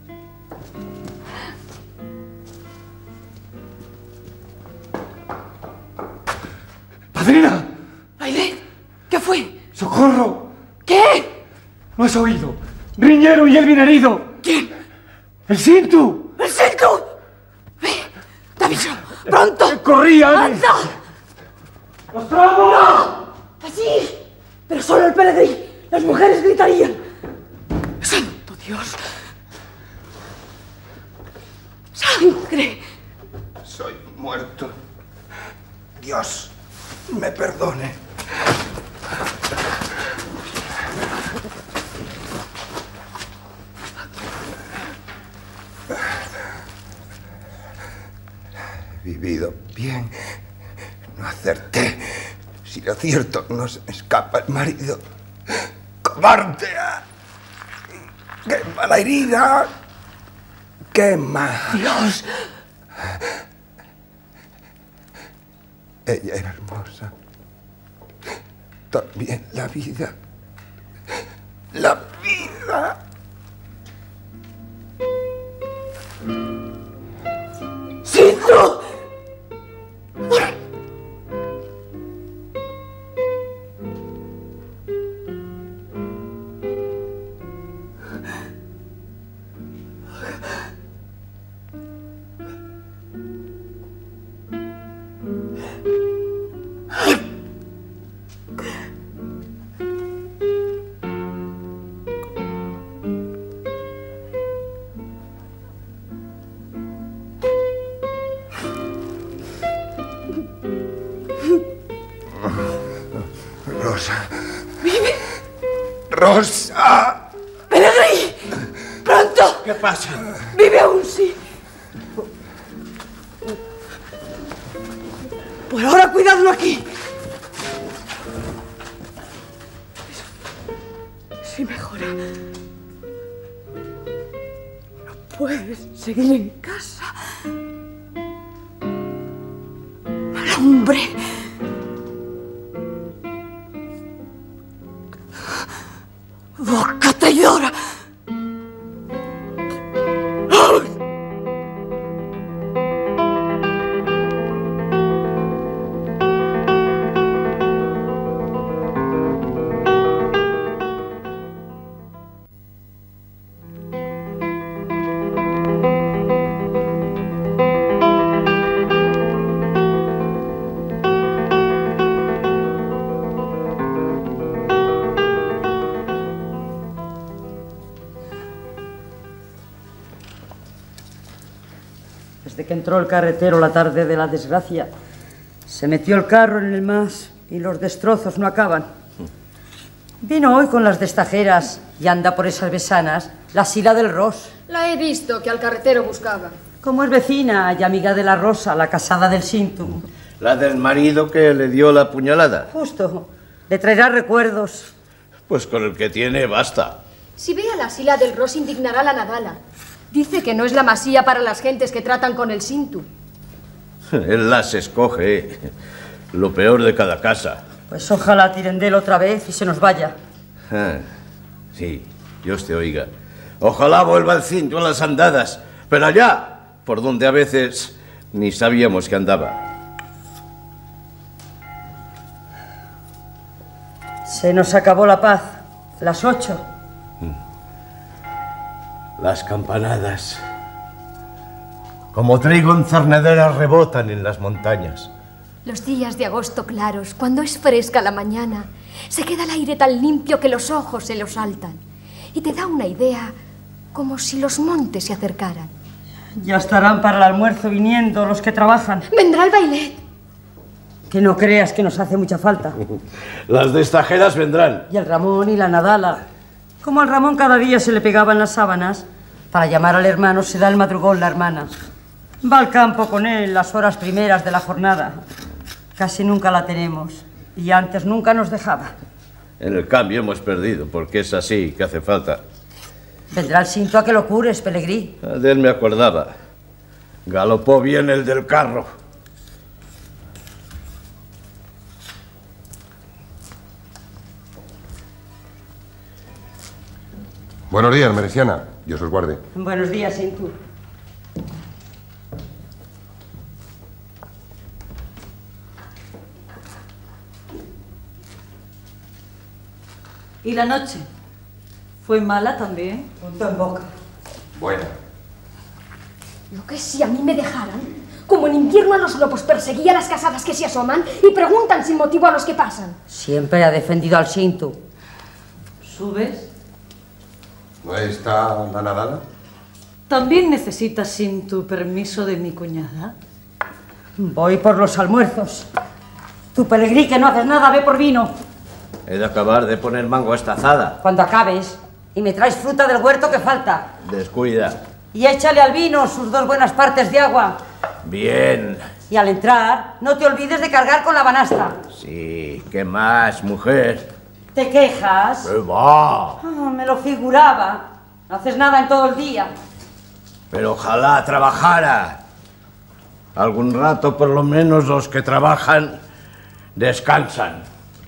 ¡Padrina! ¡Bailet! ¿Qué fue? ¡Socorro! ¿Qué? ¿No has oído? ¡Riñero y él bien herido! ¿Quién? ¡El Cintu! ¡El Cintu! ¡Ve! ¡Te aviso! ¡Pronto! ¡Corría! ¡Anda! ¡Los tramos! ¡No! ¡Así! Pero solo el peregrín. Las mujeres gritarían. ¡Santo Dios! ¡Sangre! Soy muerto. Dios me perdone. He vivido bien. No acerté. Si lo cierto no se me escapa el marido. ¡Cobarde! ¡Qué mala herida! ¡Qué mal! ¡Dios! Ella era hermosa. También la vida. ¡La vida! ¡Cintu! Rosa. ¡Vive! ¡Rosa! ¡Pelegrí! ¡Pronto! ¿Qué pasa? ¡Vive aún, sí! Por ahora, cuidadlo aquí. Sí, mejora. No puedes seguir en casa. Mal hombre. Boca te llora. que entró el carretero la tarde de la desgracia, se metió el carro en el mas y los destrozos no acaban. Vino hoy con las destajeras y anda por esas besanas la Sila del Ros. La he visto que al carretero buscaba. Como es vecina y amiga de la Rosa, la casada del Cintu. La del marido que le dio la puñalada. Justo. Le traerá recuerdos. Pues con el que tiene basta. Si ve a la Sila del Ros, indignará a la Nadala. Dice que no es la masía para las gentes que tratan con el Cintu. Él las escoge. Lo peor de cada casa. Pues ojalá tiren de él otra vez y se nos vaya. Sí, Dios te oiga. Ojalá vuelva el Cintu a las andadas. Pero allá, por donde a veces ni sabíamos que andaba. Se nos acabó la paz. Las 8. Las campanadas, como trigo en cernederas, rebotan en las montañas. Los días de agosto claros, cuando es fresca la mañana, se queda el aire tan limpio que los ojos se los saltan. Y te da una idea como si los montes se acercaran. Ya estarán para el almuerzo viniendo los que trabajan. Vendrá el bailet. Que no creas que nos hace mucha falta. Las destajeras vendrán. Y el Ramón y la Nadala. Como al Ramón cada día se le pegaban las sábanas, para llamar al hermano se da el madrugón la hermana. Va al campo con él las horas primeras de la jornada. Casi nunca la tenemos. Y antes nunca nos dejaba. En el cambio hemos perdido, porque es así que hace falta. Vendrá el Cintu a que lo cures, Pelegrí. De él me acordaba. Galopó bien el del carro. Buenos días, Mereciana. Dios os guarde. Buenos días, Cintu. ¿Y la noche? ¿Fue mala también? Punto en boca. Buena. Lo que si a mí me dejaran, como en invierno a los lobos perseguía a las casadas que se asoman y preguntan sin motivo a los que pasan. Siempre ha defendido al Cintu. ¿Subes? ¿No está la Nadala? ¿También necesitas sin tu permiso de mi cuñada? Voy por los almuerzos. Tu Pelegrí, que no haces nada, ve por vino. He de acabar de poner mango a esta azada. Cuando acabes, y me traes fruta del huerto que falta. Descuida. Y échale al vino sus 2 buenas partes de agua. Bien. Y al entrar, no te olvides de cargar con la banasta. Sí, ¿qué más, mujer? ¿Te quejas? ¿Qué va? Ah, me lo figuraba. No haces nada en todo el día. Pero ojalá trabajara. Algún rato, por lo menos, los que trabajan descansan.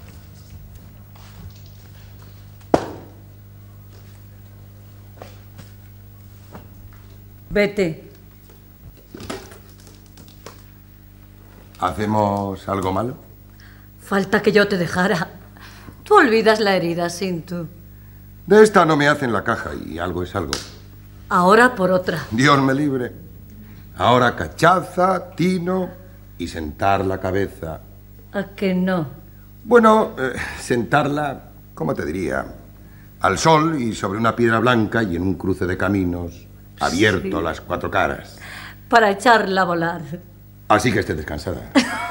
Vete. ¿Hacemos algo malo? Falta que yo te dejara. Tú olvidas la herida, Cintu. De esta no me hacen la caja y algo es algo. Ahora por otra. Dios me libre. Ahora cachaza, tino y sentar la cabeza. ¿A que no? Bueno, sentarla, ¿cómo te diría? Al sol y sobre una piedra blanca y en un cruce de caminos, abierto a las 4 caras. Para echarla a volar. Así que esté descansada.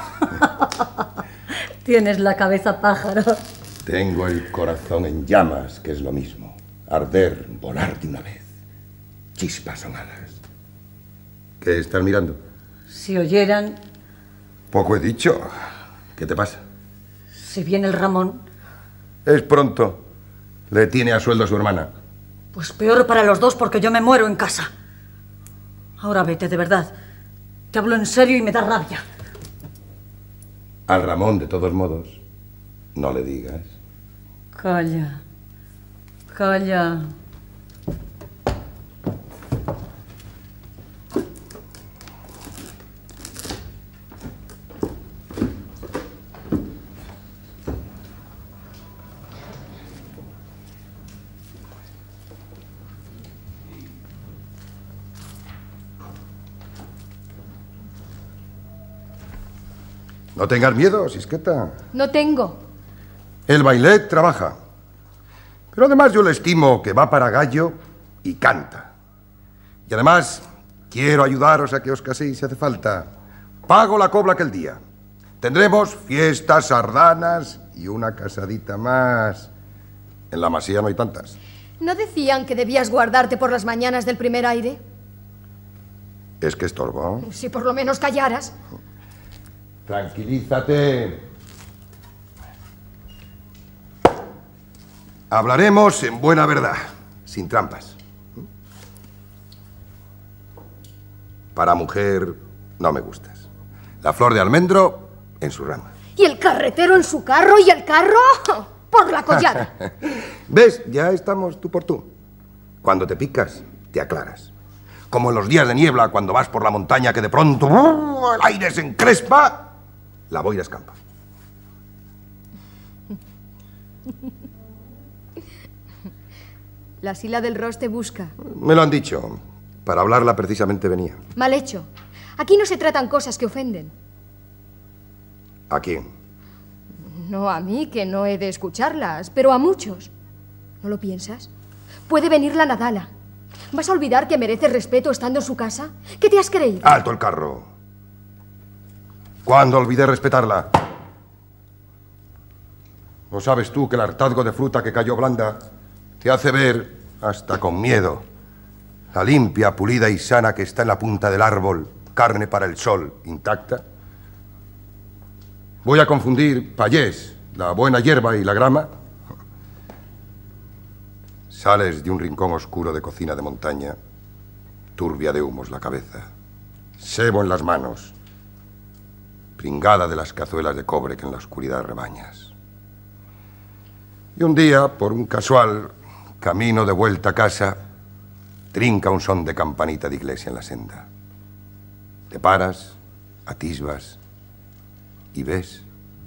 Tienes la cabeza pájaro. Tengo el corazón en llamas, que es lo mismo. Arder, volar de una vez. Chispas son alas. ¿Qué estás mirando? Si oyeran... Poco he dicho. ¿Qué te pasa? Si viene el Ramón... Es pronto. Le tiene a sueldo a su hermana. Pues peor para los dos porque yo me muero en casa. Ahora vete, de verdad. Te hablo en serio y me da rabia. Al Ramón, de todos modos, no le digas. Calla. Calla. No tengas miedo, Sisqueta. No tengo. El bailet trabaja. Pero además yo le estimo que va para gallo y canta. Y además Quiero ayudaros a que os caséis si hace falta. Pago la cobla aquel día. Tendremos fiestas, sardanas y una casadita más. En la masía no hay tantas. ¿No decían que debías guardarte por las mañanas del primer aire? Es que estorbo. Si por lo menos callaras. Tranquilízate. Hablaremos en buena verdad, sin trampas. Para mujer no me gustas. La flor de almendro en su rama. ¿Y el carretero en su carro y el carro por la collada? ¿Ves? Ya estamos tú por tú. Cuando te picas, te aclaras. Como en los días de niebla, cuando vas por la montaña que de pronto el aire se encrespa, la boira escampa. La Sila del Ros te busca. Me lo han dicho. Para hablarla precisamente venía. Mal hecho. Aquí no se tratan cosas que ofenden. ¿A quién? No a mí, que no he de escucharlas, pero a muchos. ¿No lo piensas? Puede venir la Nadala. ¿Vas a olvidar que merece respeto estando en su casa? ¿Qué te has creído? ¡Alto el carro! ¿Cuándo olvidé respetarla? ¿No sabes tú que el hartazgo de fruta que cayó blanda te hace ver, hasta con miedo, la limpia, pulida y sana que está en la punta del árbol, carne para el sol, intacta? ¿Voy a confundir payés, la buena hierba y la grama? Sales de un rincón oscuro de cocina de montaña, turbia de humos la cabeza, sebo en las manos, pringada de las cazuelas de cobre que en la oscuridad rebañas. Y un día, por un casual camino de vuelta a casa, trinca un son de campanita de iglesia en la senda. Te paras, atisbas y ves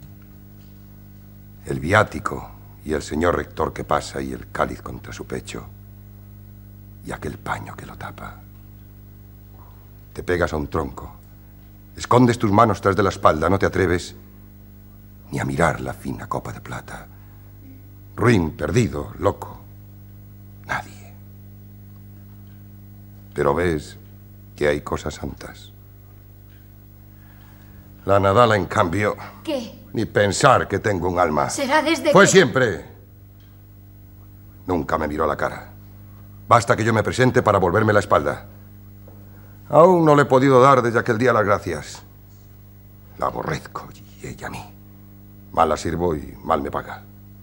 el viático y el señor rector que pasa y el cáliz contra su pecho y aquel paño que lo tapa. Te pegas a un tronco, escondes tus manos tras de la espalda, no te atreves ni a mirar la fina copa de plata. Ruin, perdido, loco, nadie. Pero ves que hay cosas santas. La Nadala, en cambio... ¿Qué? Ni pensar que tengo un alma. Será desde Fue que... siempre. Nunca me miró la cara. Basta que yo me presente para volverme la espalda. Aún no le he podido dar desde aquel día las gracias. La aborrezco y ella a mí. Mal la sirvo y mal me paga.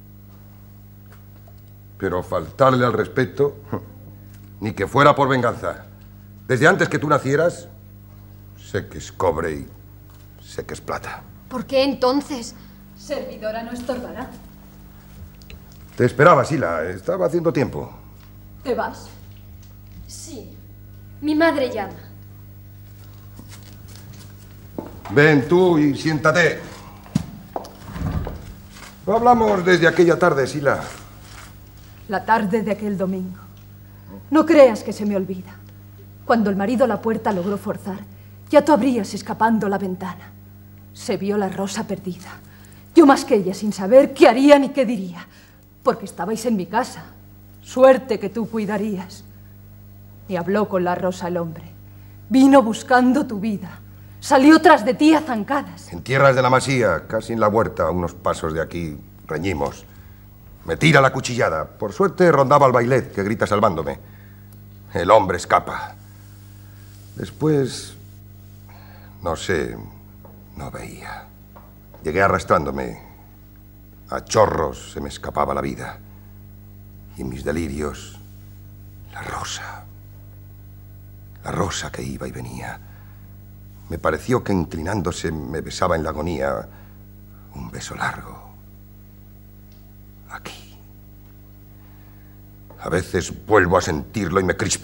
Pero faltarle al respeto, ni que fuera por venganza. Desde antes que tú nacieras, sé que es cobre y sé que es plata. ¿Por qué entonces? Servidora no estorbará. Te esperaba, Sila. Estaba haciendo tiempo. ¿Te vas? Sí. Mi madre llama. Ven tú y siéntate. No hablamos desde aquella tarde, Sila. La tarde de aquel domingo. No creas que se me olvida. Cuando el marido a la puerta logró forzar, ya tú abrías escapando la ventana. Se vio la rosa perdida. Yo más que ella sin saber qué haría ni qué diría. Porque estabais en mi casa. Suerte que tú cuidarías. Y habló con la rosa el hombre. Vino buscando tu vida. Salió tras de ti a zancadas. En tierras de la Masía, casi en la huerta, a unos pasos de aquí, reñimos. Me tira la cuchillada. Por suerte rondaba al bailet, que grita salvándome. El hombre escapa. Después, no sé, no veía. Llegué arrastrándome. A chorros se me escapaba la vida. Y en mis delirios, la rosa. La rosa que iba y venía. Me pareció que inclinándose me besaba en la agonía. Un beso largo. Aquí. A veces vuelvo a sentirlo y me crispa.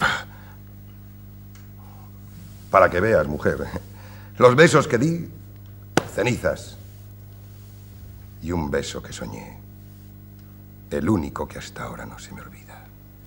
Para que veas, mujer, los besos que di, cenizas. Y un beso que soñé. El único que hasta ahora no se me olvida.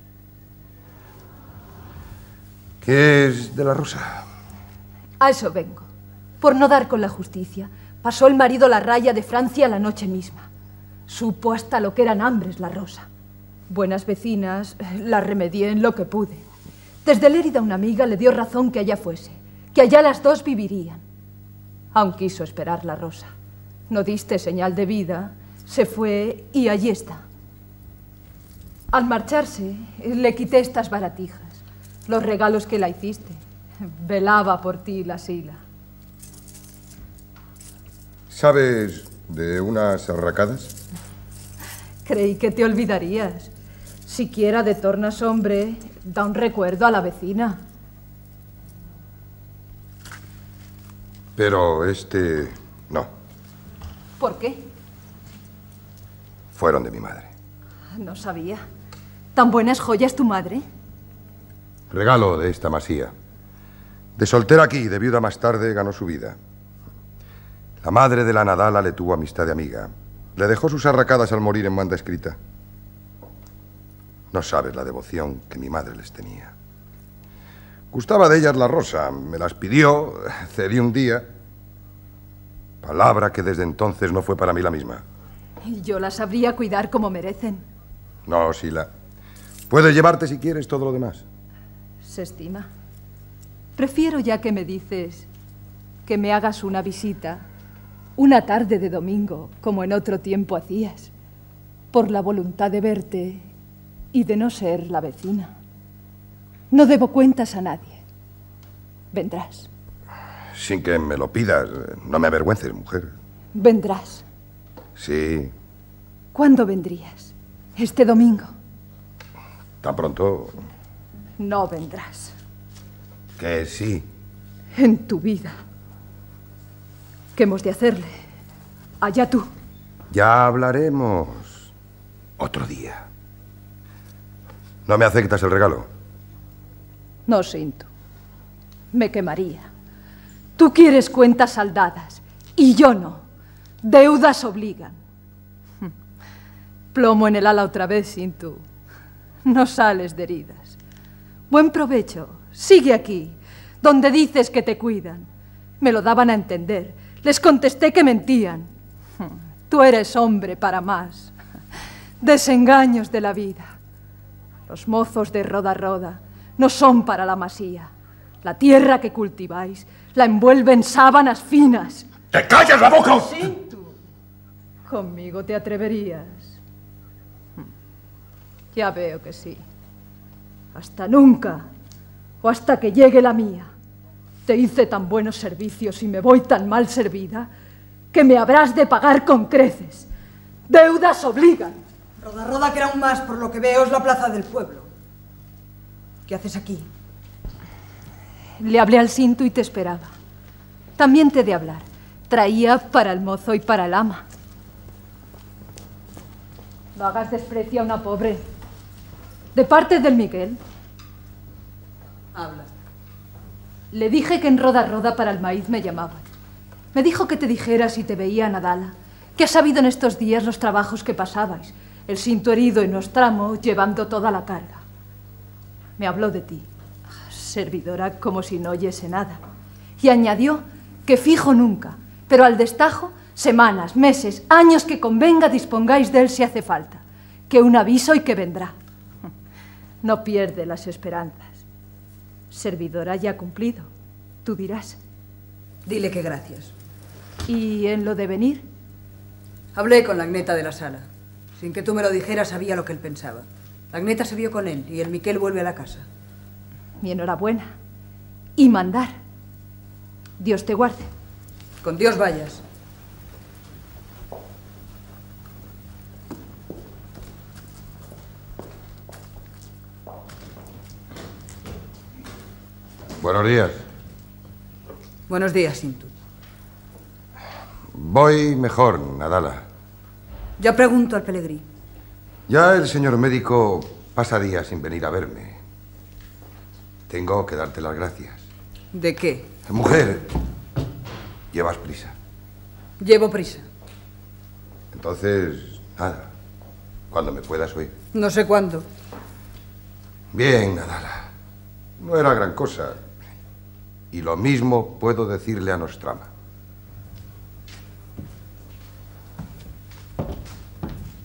¿Qué es de la rosa? A eso vengo. Por no dar con la justicia, pasó el marido la raya de Francia la noche misma. Supo hasta lo que eran hambres la rosa. Buenas vecinas, la remedié en lo que pude. Desde Lérida una amiga le dio razón que allá fuese, que allá las dos vivirían. Aún quiso esperar la rosa. No diste señal de vida, se fue y allí está. Al marcharse, le quité estas baratijas, los regalos que la hiciste. Velaba por ti la sila. ¿Sabes de unas arracadas? Creí que te olvidarías. Siquiera de tornas hombre, da un recuerdo a la vecina. Pero no. ¿Por qué? Fueron de mi madre. No sabía. ¿Tan buena es joya es tu madre? Regalo de esta masía. De soltera aquí, de viuda más tarde, ganó su vida. La madre de la Nadala le tuvo amistad de amiga. Le dejó sus arracadas al morir en banda escrita. No sabes la devoción que mi madre les tenía. Gustaba de ellas la rosa. Me las pidió, cedí un día. Palabra que desde entonces no fue para mí la misma. Y yo las sabría cuidar como merecen. No, Sila. Puedes llevarte si quieres todo lo demás. Se estima. Prefiero, ya que me dices, que me hagas una visita, una tarde de domingo, como en otro tiempo hacías, por la voluntad de verte y de no ser la vecina. No debo cuentas a nadie. Vendrás. Sin que me lo pidas. No me avergüences, mujer. Vendrás. Sí. ¿Cuándo vendrías? ¿Este domingo? ¿Tan pronto? No vendrás. Que sí. En tu vida. ¿Qué hemos de hacerle? Allá tú. Ya hablaremos otro día. ¿No me aceptas el regalo? No, Sintu. Me quemaría. Tú quieres cuentas saldadas y yo no. Deudas obligan. Plomo en el ala otra vez, Sintu. No sales de heridas. Buen provecho. Sigue aquí, donde dices que te cuidan. Me lo daban a entender. Les contesté que mentían. Tú eres hombre para más. Desengaños de la vida. Los mozos de Roda Roda no son para la masía. La tierra que cultiváis la envuelven sábanas finas. ¡Te calles la boca! Sí, tú. Conmigo te atreverías. Ya veo que sí. Hasta nunca, o hasta que llegue la mía. Te hice tan buenos servicios y me voy tan mal servida que me habrás de pagar con creces. Deudas obligan. Roda Roda, que era un más, por lo que veo, es la plaza del pueblo. ¿Qué haces aquí? Le hablé al Sintu y te esperaba. También te he de hablar. Traía para el mozo y para el ama. No hagas desprecio a una pobre. De parte del Miguel. Habla. Le dije que en Roda Roda para el maíz me llamaban. Me dijo que te dijera si te veía a Nadala, que ha sabido en estos días los trabajos que pasabais, el Sintu herido y Nostramo llevando toda la carga. Me habló de ti, servidora como si no oyese nada, y añadió que fijo nunca, pero al destajo, semanas, meses, años que convenga dispongáis de él si hace falta, que un aviso y que vendrá. No pierde las esperanzas. Servidora ya cumplido, tú dirás. Dile que gracias. ¿Y en lo de venir? Hablé con la Agneta de la sala. Sin que tú me lo dijeras, sabía lo que él pensaba. La Agneta se vio con él y el Miquel vuelve a la casa. Mi enhorabuena. Y mandar. Dios te guarde. Con Dios vayas. Buenos días. Buenos días, Sintu. Voy mejor, Nadala. Ya pregunto al pelegrí. Ya el señor médico pasa días sin venir a verme. Tengo que darte las gracias. ¿De qué? Mujer, llevas prisa. Llevo prisa. Entonces, nada. Cuando me puedas oír. No sé cuándo. Bien, Nadala. No era gran cosa. Y lo mismo puedo decirle a Nostrama.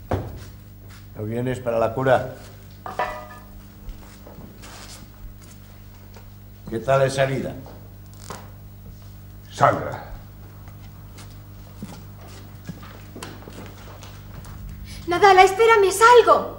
¿No vienes para la cura? ¿Qué tal esa herida? Sangra. Nadala, espérame, salgo.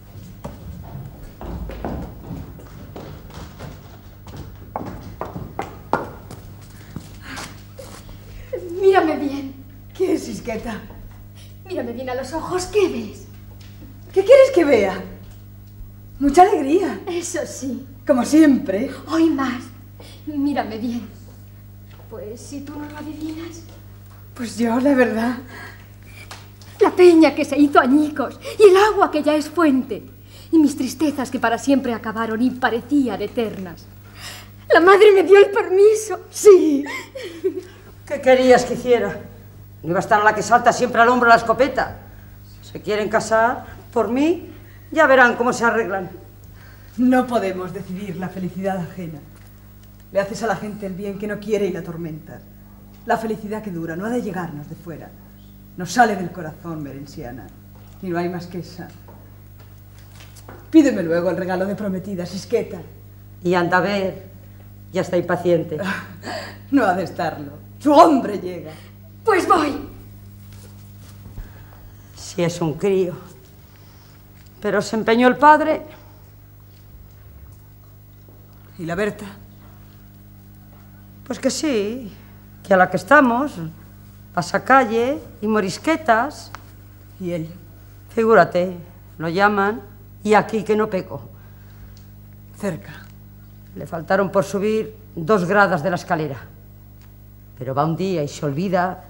Mírame bien. ¿Qué es, Isqueta? Mírame bien a los ojos. ¿Qué ves? ¿Qué quieres que vea? Mucha alegría. Eso sí. Como siempre. Hoy más. Mírame bien. Pues si tú no lo adivinas. Pues yo, la verdad. La peña que se hizo añicos y el agua que ya es fuente y mis tristezas que para siempre acabaron y parecían eternas. La madre me dio el permiso. Sí. ¿Qué querías que hiciera? No iba a estar la que salta siempre al hombro la escopeta. ¿Se quieren casar? Por mí, ya verán cómo se arreglan. No podemos decidir la felicidad ajena. Le haces a la gente el bien que no quiere y la tormentas. La felicidad que dura no ha de llegarnos de fuera. Nos sale del corazón, Merenciana. Y no hay más que esa. Pídeme luego el regalo de prometidas, Isqueta. Y anda a ver. Ya está impaciente. No ha de estarlo. Su hombre llega. Pues voy. Si es un crío. Pero se empeñó el padre. ¿Y la Berta? Pues que sí. Que a la que estamos. Pasacalle y morisquetas. ¿Y él? Figúrate. Lo llaman. Y aquí que no peco. Cerca. Le faltaron por subir 2 gradas de la escalera. Pero va un día y se olvida.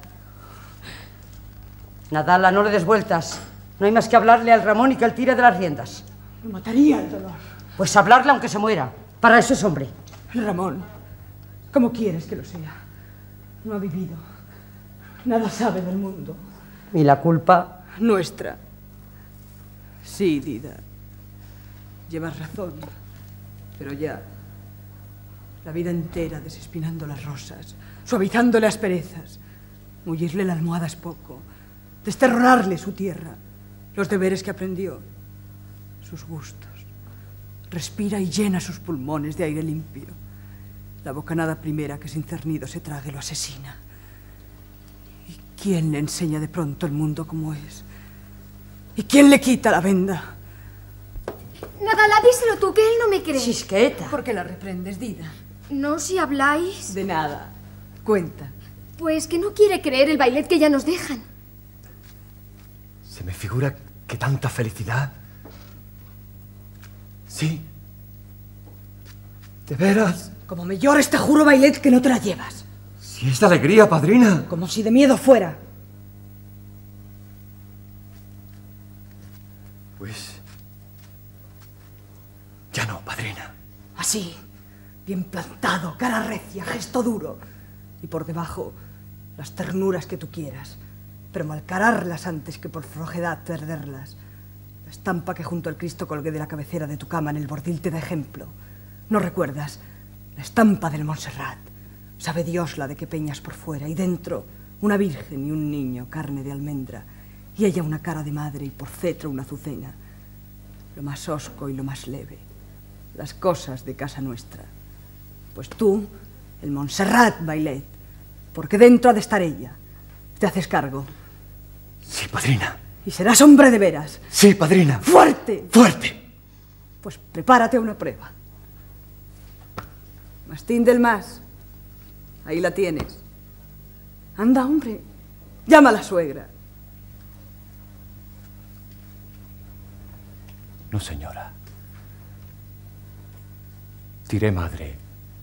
Nadala, no le des vueltas. No hay más que hablarle al Ramón y que él tire de las riendas. Lo mataría el dolor. Pues hablarle aunque se muera. Para eso es hombre. Ramón, ¿cómo quieres que lo sea? No ha vivido. Nada sabe del mundo. ¿Y la culpa? Nuestra. Sí, Dida. Llevas razón. Pero ya. La vida entera desespinando las rosas, suavizándole asperezas. Mullirle la almohada es poco. Desterrarle su tierra, los deberes que aprendió, sus gustos. Respira y llena sus pulmones de aire limpio. La bocanada primera que sin cernido se trague lo asesina. ¿Y quién le enseña de pronto el mundo como es? ¿Y quién le quita la venda? Nadala, díselo tú, que él no me cree. Chisqueta. ¿Por qué la reprendes, Dida? No, si habláis. De nada. Cuenta. Pues que no quiere creer el bailet que ya nos dejan. Se me figura que tanta felicidad. Sí. ¿De veras? Como me llores, te juro, bailet, que no te la llevas. Si es de alegría, padrina. Como si de miedo fuera. Pues... ya no, padrina. Así, bien plantado, cara recia, gesto duro. Y por debajo, las ternuras que tú quieras, pero malcararlas antes que por flojedad perderlas. La estampa que junto al Cristo colgué de la cabecera de tu cama en el bordil te da ejemplo. ¿No recuerdas? La estampa del Montserrat. Sabe Dios la de qué peñas por fuera. Y dentro, una virgen y un niño, carne de almendra. Y ella una cara de madre y por cetro una azucena. Lo más hosco y lo más leve. Las cosas de casa nuestra. Pues tú, el Montserrat, bailet, porque dentro ha de estar ella. ¿Te haces cargo? Sí, padrina. Y serás hombre de veras. Sí, padrina. ¡Fuerte! ¡Fuerte! Pues prepárate a una prueba. Mastín del Mas. Ahí la tienes. Anda, hombre. Llama a la suegra. No, señora. Diré madre.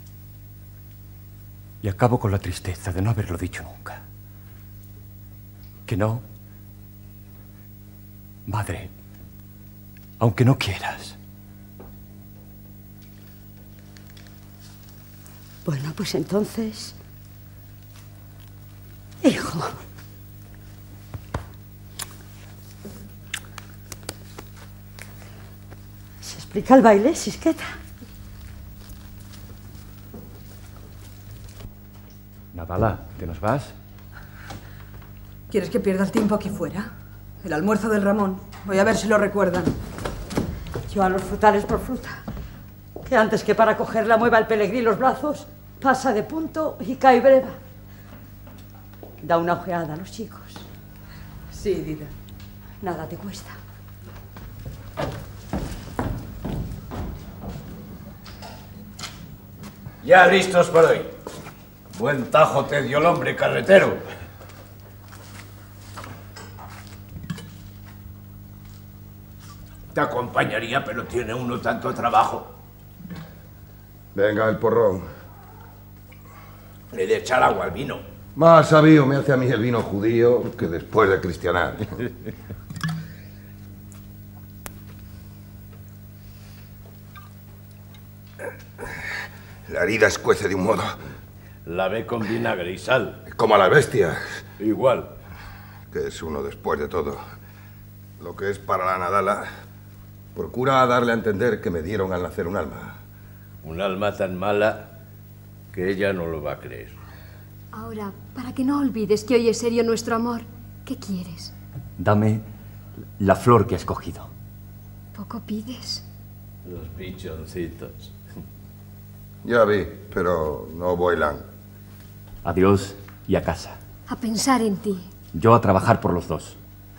Y acabo con la tristeza de no haberlo dicho nunca. Que no. Madre, aunque no quieras. Bueno, pues entonces... Hijo. ¿Se explica el baile, Sisqueta? Nadala, ¿te nos vas? ¿Quieres que pierda el tiempo aquí fuera? El almuerzo del Ramón. Voy a ver si lo recuerdan. Yo a los frutales por fruta. que antes que para cogerla mueva el pelegrí los brazos, pasa de punto y cae breva. Da una ojeada a los chicos. Sí, Dida. Nada te cuesta. Ya listos para hoy. Buen tajo te dio el hombre, carretero. Te acompañaría, pero tiene uno tanto trabajo. Venga, el porrón. Le de echar agua al vino. Más sabio me hace a mí el vino judío que después de cristianar. La herida escuece de un modo. La ve con vinagre y sal. Como a las bestias. Igual. Que es uno después de todo. Lo que es para la Nadala, procura darle a entender que me dieron al nacer un alma. Un alma tan mala que ella no lo va a creer. Ahora, para que no olvides que hoy es serio nuestro amor, ¿qué quieres? Dame la flor que has cogido. ¿Poco pides? Los pichoncitos. Ya vi, pero no vuelan. Adiós y a casa. A pensar en ti. Yo a trabajar por los dos.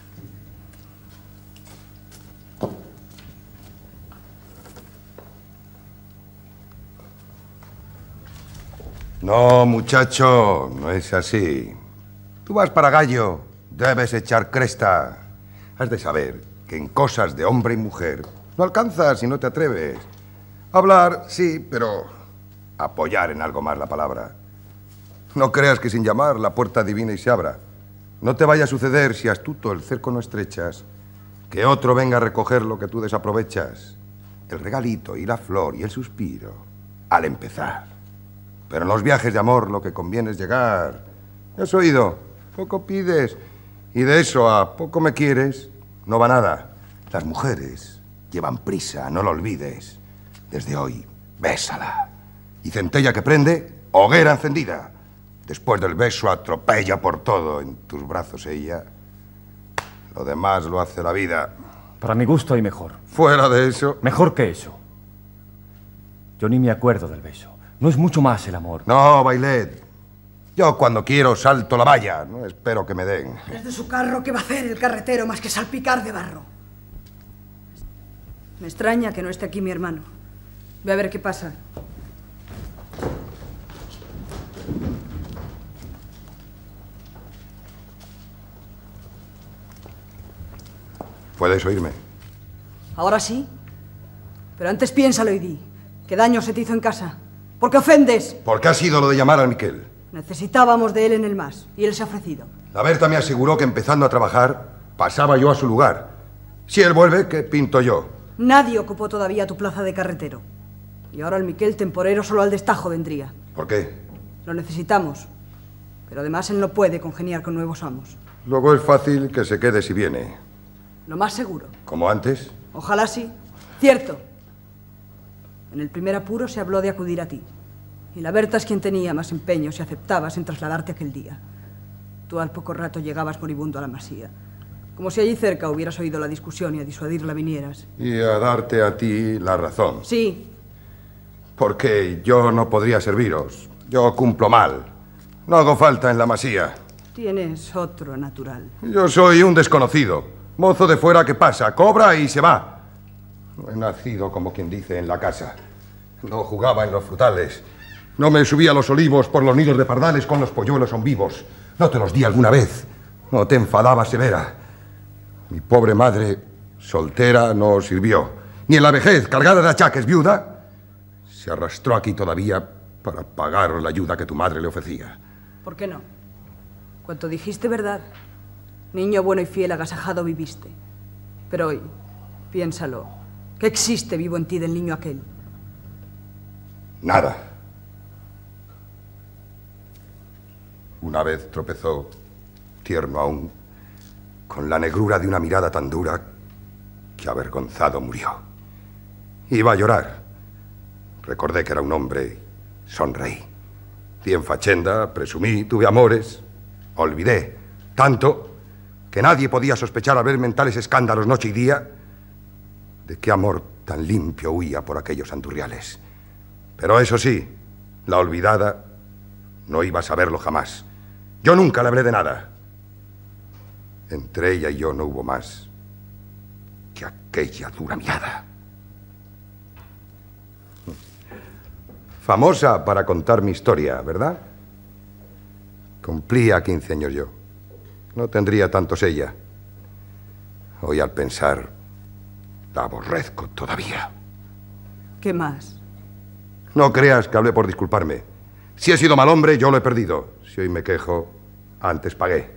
No, muchacho, no es así. Tú vas para Gallo, debes echar cresta. Has de saber que en cosas de hombre y mujer no alcanzas y no te atreves. Hablar, sí, pero apoyar en algo más la palabra. No creas que sin llamar la puerta adivina y se abra. No te vaya a suceder, si astuto el cerco no estrechas, que otro venga a recoger lo que tú desaprovechas. El regalito y la flor y el suspiro al empezar. Pero en los viajes de amor lo que conviene es llegar. ¿Has oído? Poco pides. Y de eso a poco me quieres, no va nada. Las mujeres llevan prisa, no lo olvides. Desde hoy, bésala. Y centella que prende, hoguera encendida. Después del beso atropella por todo. En tus brazos ella. Lo demás lo hace la vida. Para mi gusto hay mejor. Fuera de eso... Mejor que eso. Yo ni me acuerdo del beso. No es mucho más el amor. No, Bailet. Yo cuando quiero salto la valla. No espero que me den. Desde su carro, ¿qué va a hacer el carretero más que salpicar de barro? Me extraña que no esté aquí mi hermano. Ve a ver qué pasa. Puedes oírme. Ahora sí. Pero antes piénsalo y di. ¿Qué daño se te hizo en casa? ¿Por qué ofendes? ¿Por qué ha sido lo de llamar al Miquel? Necesitábamos de él en el MAS y él se ha ofrecido. La Berta me aseguró que empezando a trabajar pasaba yo a su lugar. Si él vuelve, ¿qué pinto yo? Nadie ocupó todavía tu plaza de carretero. Y ahora el Miquel temporero solo al destajo vendría. ¿Por qué? Lo necesitamos. Pero además él no puede congeniar con nuevos amos. Luego es fácil que se quede si viene. Lo más seguro. ¿Como antes? Ojalá sí. Cierto. En el primer apuro se habló de acudir a ti. Y la Berta es quien tenía más empeño si aceptabas en trasladarte aquel día. Tú al poco rato llegabas moribundo a la masía. Como si allí cerca hubieras oído la discusión y a disuadirla vinieras. Y a darte a ti la razón. Sí. Porque yo no podría serviros. Yo cumplo mal. No hago falta en la masía. Tienes otro natural. Yo soy un desconocido. Mozo de fuera que pasa, cobra y se va. No he nacido, como quien dice, en la casa. No jugaba en los frutales. No me subí a los olivos por los nidos de pardales con los polluelos son vivos. No te los di alguna vez. No te enfadaba severa. Mi pobre madre, soltera, no sirvió. Ni en la vejez, cargada de achaques, viuda, se arrastró aquí todavía para pagar la ayuda que tu madre le ofrecía. ¿Por qué no? Cuanto dijiste verdad. Niño bueno y fiel, agasajado viviste. Pero hoy, piénsalo. ¿Qué existe vivo en ti del niño aquel? Nada. Una vez tropezó, tierno aún, con la negrura de una mirada tan dura que avergonzado murió. Iba a llorar. Recordé que era un hombre, sonreí. Di en fachenda, presumí, tuve amores, olvidé. Tanto que nadie podía sospechar al ver mentales escándalos noche y día de qué amor tan limpio huía por aquellos andurriales. Pero eso sí, la olvidada no iba a saberlo jamás. Yo nunca le hablé de nada. Entre ella y yo no hubo más que aquella dura mirada. Famosa para contar mi historia, ¿verdad? Cumplía 15 años yo. No tendría tantos ella. Hoy al pensar, la aborrezco todavía. ¿Qué más? No creas que hablé por disculparme. Si he sido mal hombre, yo lo he perdido. Si hoy me quejo, antes pagué.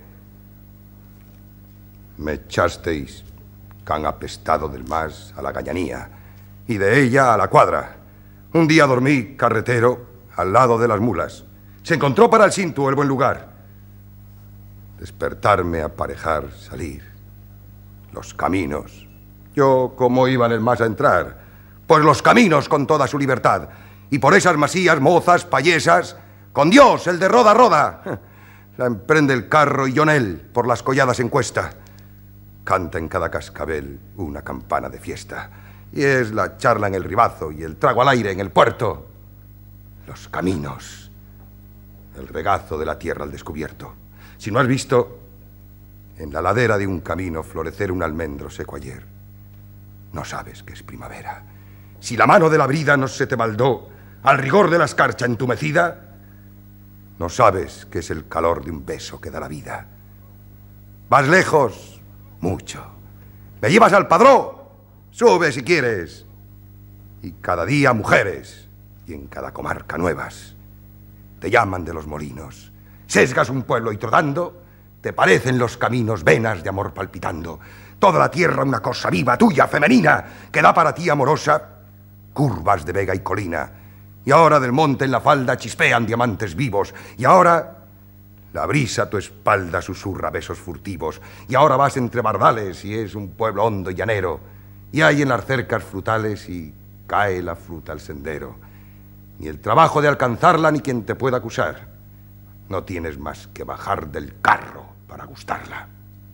Me echasteis, can apestado del más, a la gañanía, y de ella a la cuadra. Un día dormí, carretero, al lado de las mulas. Se encontró para el cinto el buen lugar. Despertarme, aparejar, salir. Los caminos. Yo, ¿cómo iba en el más a entrar? Pues los caminos con toda su libertad. Y por esas masías, mozas, payesas, con Dios, el de roda, roda. La emprende el carro y yo en él, por las colladas en cuesta. Canta en cada cascabel una campana de fiesta. Y es la charla en el ribazo y el trago al aire en el puerto. Los caminos. El regazo de la tierra al descubierto. Si no has visto en la ladera de un camino florecer un almendro seco ayer, no sabes que es primavera. Si la mano de la brida no se te baldó al rigor de la escarcha entumecida, no sabes que es el calor de un beso que da la vida. Vas lejos, mucho. Me llevas al Padró. Sube si quieres. Y cada día mujeres, y en cada comarca nuevas. Te llaman de los molinos. Sesgas un pueblo y trotando, te parecen los caminos venas de amor palpitando. Toda la tierra una cosa viva, tuya, femenina, que da para ti amorosa curvas de vega y colina. Y ahora del monte en la falda chispean diamantes vivos. Y ahora la brisa a tu espalda susurra besos furtivos. Y ahora vas entre bardales y es un pueblo hondo y llanero. Y hay en las cercas frutales y cae la fruta al sendero. Ni el trabajo de alcanzarla ni quien te pueda acusar. No tienes más que bajar del carro para gustarla.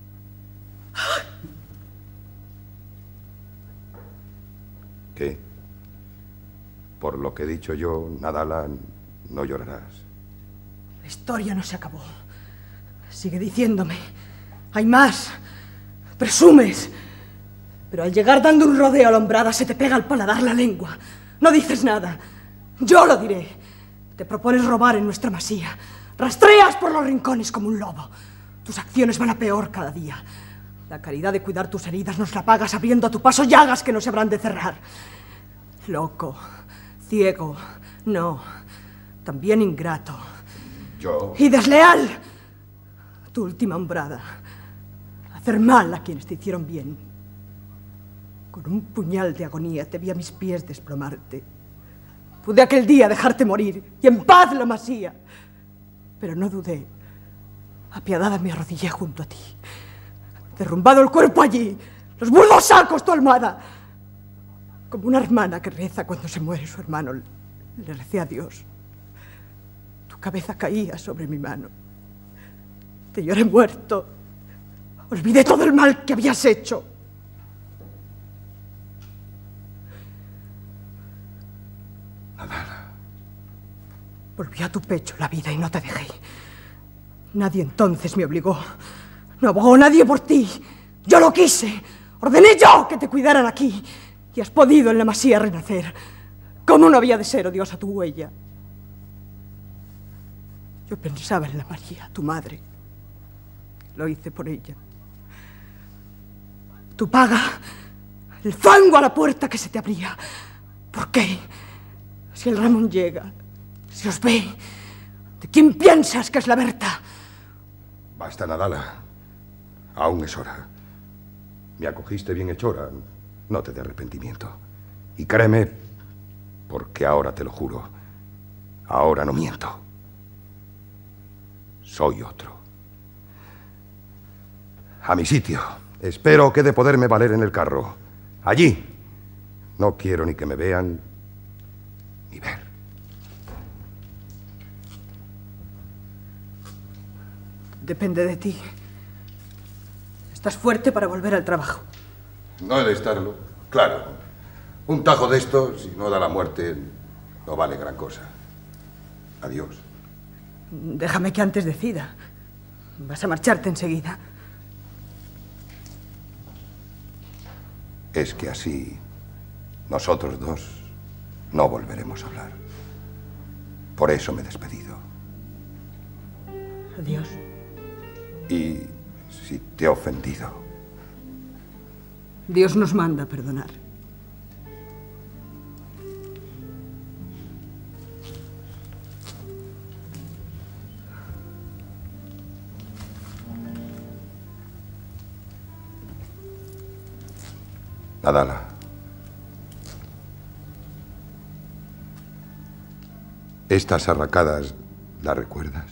¿Qué? Por lo que he dicho yo, Nadala, no llorarás. La historia no se acabó. Sigue diciéndome. Hay más. Presumes. Pero al llegar dando un rodeo a la hombrada se te pega al paladar la lengua. No dices nada. Yo lo diré. Te propones robar en nuestra masía. Rastreas por los rincones como un lobo. Tus acciones van a peor cada día. La caridad de cuidar tus heridas nos la pagas abriendo a tu paso llagas que no se habrán de cerrar. Loco, ciego, no, también ingrato. Yo. Y desleal. Tu última hombrada. Hacer mal a quienes te hicieron bien. Con un puñal de agonía te vi a mis pies desplomarte. Pude aquel día dejarte morir y en paz la masía. Pero no dudé. Apiadada me arrodillé junto a ti. Derrumbado el cuerpo allí, los burdos sacos tu almohada. Como una hermana que reza cuando se muere su hermano, le recé a Dios. Tu cabeza caía sobre mi mano. Te lloré muerto. Olvidé todo el mal que habías hecho. Volví a tu pecho la vida y no te dejé. Nadie entonces me obligó. No abogó nadie por ti. Yo lo quise. Ordené yo que te cuidaran aquí. Y has podido en la masía renacer. ¿Cómo no había de ser, oh Dios, a tu huella? Yo pensaba en la María, tu madre. Lo hice por ella. Tu paga, el fango a la puerta que se te abría. ¿Por qué? Si el Ramón llega, si os ve, ¿de quién piensas que es la Berta? Basta, Nadala. Aún es hora. Me acogiste bien hechora. No te dé arrepentimiento. Y créeme, porque ahora te lo juro. Ahora no miento. Soy otro. A mi sitio. Espero que he de poderme valer en el carro. Allí. No quiero ni que me vean ni ver. Depende de ti. ¿Estás fuerte para volver al trabajo? No he de estarlo, claro. Un tajo de esto, si no da la muerte, no vale gran cosa. Adiós. Déjame que antes decida. Vas a marcharte enseguida. Es que así nosotros dos no volveremos a hablar. Por eso me he despedido. Adiós. Y si te he ofendido. Dios nos manda a perdonar. Nadala. ¿Estas arracadas las recuerdas?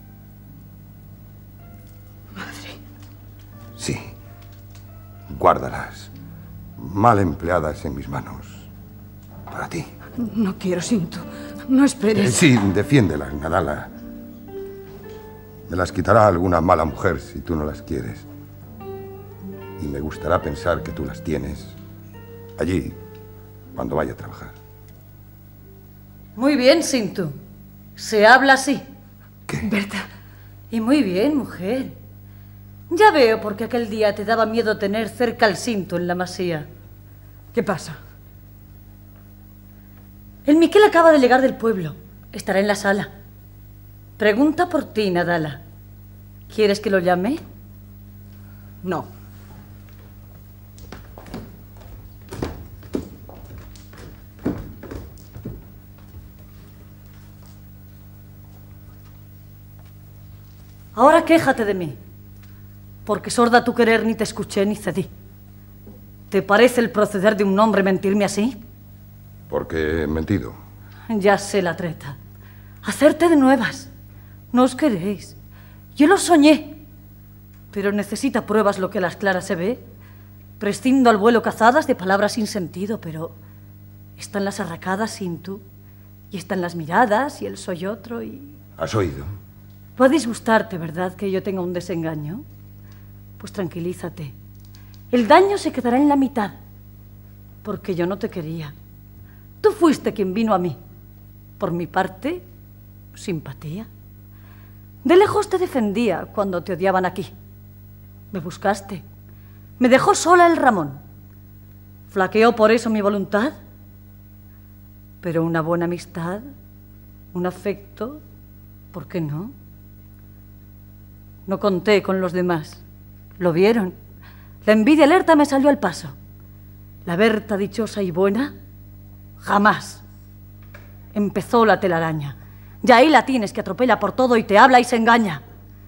Madre. Sí. Guárdalas. Mal empleadas en mis manos. Para ti. No quiero, Cinto. No esperes. Sí, defiéndelas, Nadala. Me las quitará alguna mala mujer si tú no las quieres. Y me gustará pensar que tú las tienes allí, cuando vaya a trabajar. Muy bien, Cinto. Se habla así. ¿Qué? Berta. Y muy bien, mujer. Ya veo por qué aquel día te daba miedo tener cerca al Cinto en la masía. ¿Qué pasa? El Miquel acaba de llegar del pueblo. Estará en la sala. Pregunta por ti, Nadala. ¿Quieres que lo llame? No. Ahora quéjate de mí, porque sorda tu querer ni te escuché ni cedí. ¿Te parece el proceder de un hombre mentirme así? Porque he mentido. Ya sé la treta. Hacerte de nuevas. No os queréis. Yo lo soñé. Pero necesita pruebas lo que a las claras se ve. Prescindo al vuelo cazadas de palabras sin sentido, pero están las arracadas sin tú. Y están las miradas y el soy otro y... ¿Has oído? Va a disgustarte, ¿verdad?, que yo tenga un desengaño. Pues tranquilízate. El daño se quedará en la mitad, porque yo no te quería. Tú fuiste quien vino a mí. Por mi parte, simpatía. De lejos te defendía cuando te odiaban aquí. Me buscaste. Me dejó sola el Ramón. ¿Flaqueó por eso mi voluntad? Pero una buena amistad, un afecto, ¿por qué no? No conté con los demás. Lo vieron. La envidia alerta me salió al paso. La Berta dichosa y buena, jamás. Empezó la telaraña. Ya ahí la tienes, que atropella por todo y te habla y se engaña.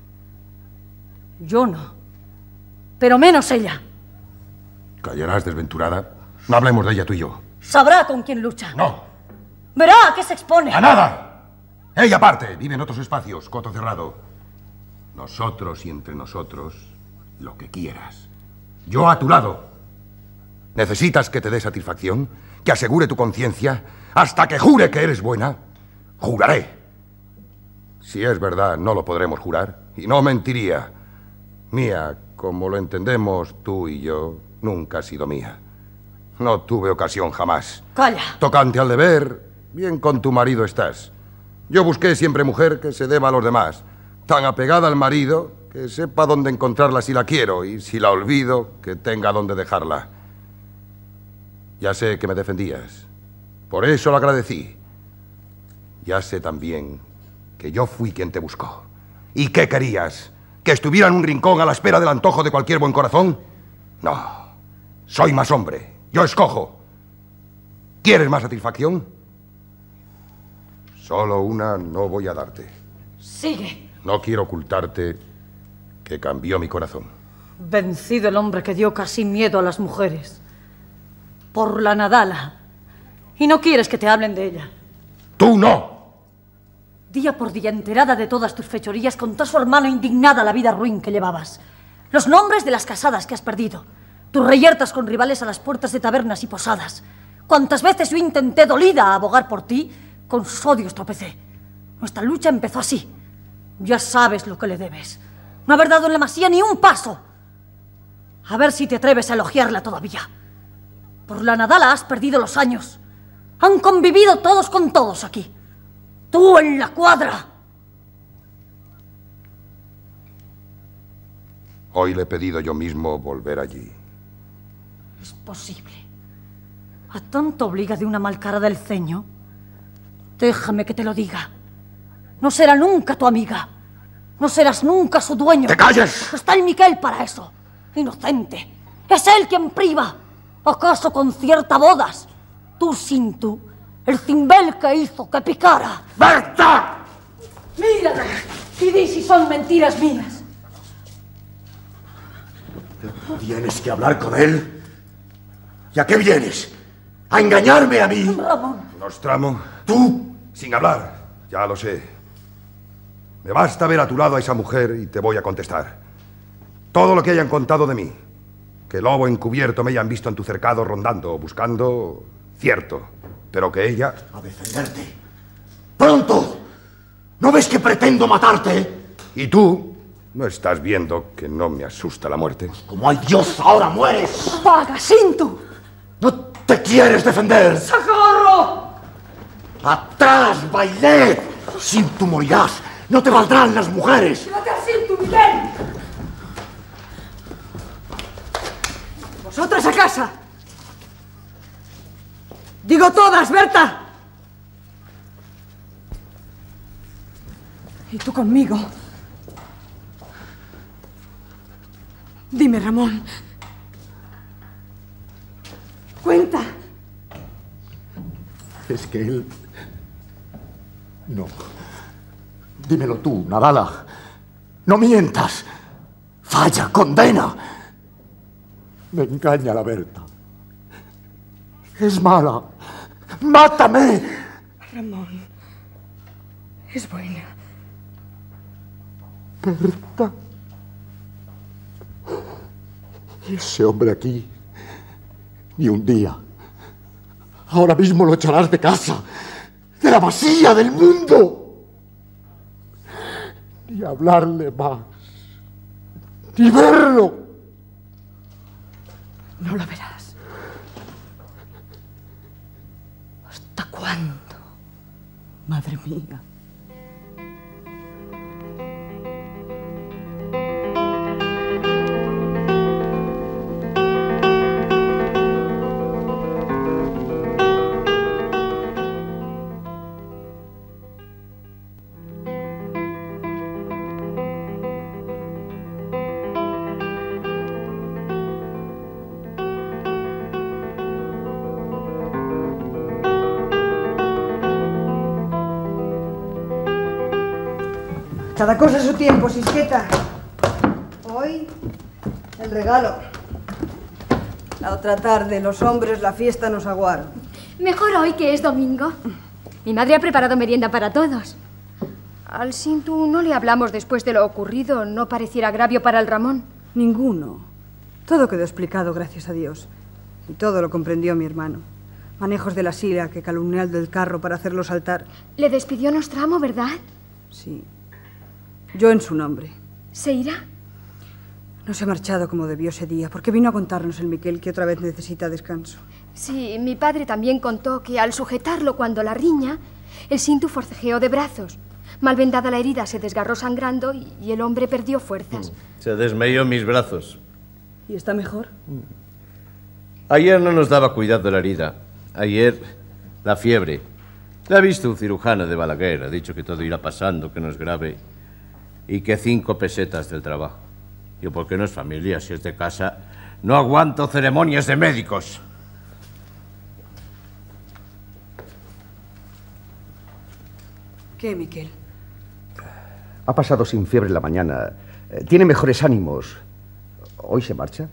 Yo no. Pero menos ella. ¿Callarás, desventurada? No hablemos de ella tú y yo. Sabrá con quién lucha. No. Verá a qué se expone. ¡A nada! Ella aparte, vive en otros espacios, coto cerrado. Nosotros y entre nosotros, lo que quieras. Yo a tu lado. ¿Necesitas que te dé satisfacción? ¿Que asegure tu conciencia? ¿Hasta que jure que eres buena? Juraré. Si es verdad, no lo podremos jurar. Y no mentiría. Mía, como lo entendemos tú y yo, nunca ha sido mía. No tuve ocasión jamás. Calla. Tocante al deber, bien con tu marido estás. Yo busqué siempre mujer que se deba a los demás. Tan apegada al marido que sepa dónde encontrarla si la quiero, y si la olvido, que tenga dónde dejarla. Ya sé que me defendías. Por eso lo agradecí. Ya sé también que yo fui quien te buscó. ¿Y qué querías? ¿Que estuviera en un rincón a la espera del antojo de cualquier buen corazón? No. Soy más hombre. Yo escojo. ¿Quieres más satisfacción? Solo una no voy a darte. Sigue. No quiero ocultarte que cambió mi corazón. Vencido el hombre que dio casi miedo a las mujeres. Por la Nadala. Y no quieres que te hablen de ella. ¡Tú no! Día por día, enterada de todas tus fechorías, contó a su hermano indignada la vida ruin que llevabas. Los nombres de las casadas que has perdido. Tus reyertas con rivales a las puertas de tabernas y posadas. Cuantas veces yo intenté dolida a abogar por ti, con sus odios tropecé. Nuestra lucha empezó así. Ya sabes lo que le debes. No haber dado en la masía ni un paso. A ver si te atreves a elogiarla todavía. Por la Nadala has perdido los años. Han convivido todos con todos aquí. Tú en la cuadra. Hoy le he pedido yo mismo volver allí. Es posible. ¿A tanto obliga de una mal cara del ceño? Déjame que te lo diga. No será nunca tu amiga. No serás nunca su dueño. ¡Te calles! Está el Miquel para eso. Inocente. Es él quien priva. ¿Acaso con cierta bodas? Tú sin tú. El cimbel que hizo que picara. ¡Berta! Mírala y di si son mentiras mías. ¿Tienes que hablar con él? ¿Y a qué vienes? ¿A engañarme a mí? Ramón. Nostramo. ¿Tú? Sin hablar. Ya lo sé. Me basta ver a tu lado a esa mujer y te voy a contestar. Todo lo que hayan contado de mí, que lobo encubierto me hayan visto en tu cercado rondando, buscando, cierto. Pero que ella... A defenderte. ¡Pronto! ¿No ves que pretendo matarte? ¿Y tú? ¿No estás viendo que no me asusta la muerte? Como hay Dios, ahora mueres. ¡Paga, Sintu! ¿No te quieres defender? ¡Socorro! ¡Atrás, Bailet! Sin tú morirás. No te valdrán las mujeres. ¡Llévate a Sintu, Miguel! ¡Vosotras a casa! ¡Digo todas, Berta! Y tú conmigo. Dime, Ramón. Cuenta. Es que él... No. Dímelo tú, Nadala. No mientas. Falla, condena. Me engaña la Berta. Es mala. ¡Mátame! Ramón. Es buena. Berta. Y ese hombre aquí, ni un día. Ahora mismo lo echarás de casa, de la masía del mundo. Ni hablarle más, ni verlo. No lo verás. ¿Hasta cuándo? Madre mía. Cada cosa a su tiempo, Sisqueta. Hoy, el regalo. La otra tarde, los hombres, la fiesta nos aguaron. Mejor hoy que es domingo. Mi madre ha preparado merienda para todos. Al Sintu no le hablamos después de lo ocurrido. No pareciera agravio para el Ramón. Ninguno. Todo quedó explicado, gracias a Dios. Y todo lo comprendió mi hermano. Manejos de la sila que calumnió al del carro para hacerlo saltar. Le despidió Nostramo, ¿verdad? Sí. Yo en su nombre. ¿Se irá? No se ha marchado como debió ese día, porque vino a contarnos el Miquel que otra vez necesita descanso. Sí, mi padre también contó que al sujetarlo cuando la riña, el Sintu forcejeó de brazos. Mal vendada la herida, se desgarró sangrando y el hombre perdió fuerzas. Se desmayó en mis brazos. ¿Y está mejor? Ayer no nos daba cuidado la herida. Ayer, la fiebre. La ha visto un cirujano de Balaguer. Ha dicho que todo irá pasando, que no es grave. Y que 5 pesetas del trabajo. Yo, porque no es familia, si es de casa, no aguanto ceremonias de médicos. ¿Qué, Miquel? Ha pasado sin fiebre la mañana. Tiene mejores ánimos. ¿Hoy se marcha?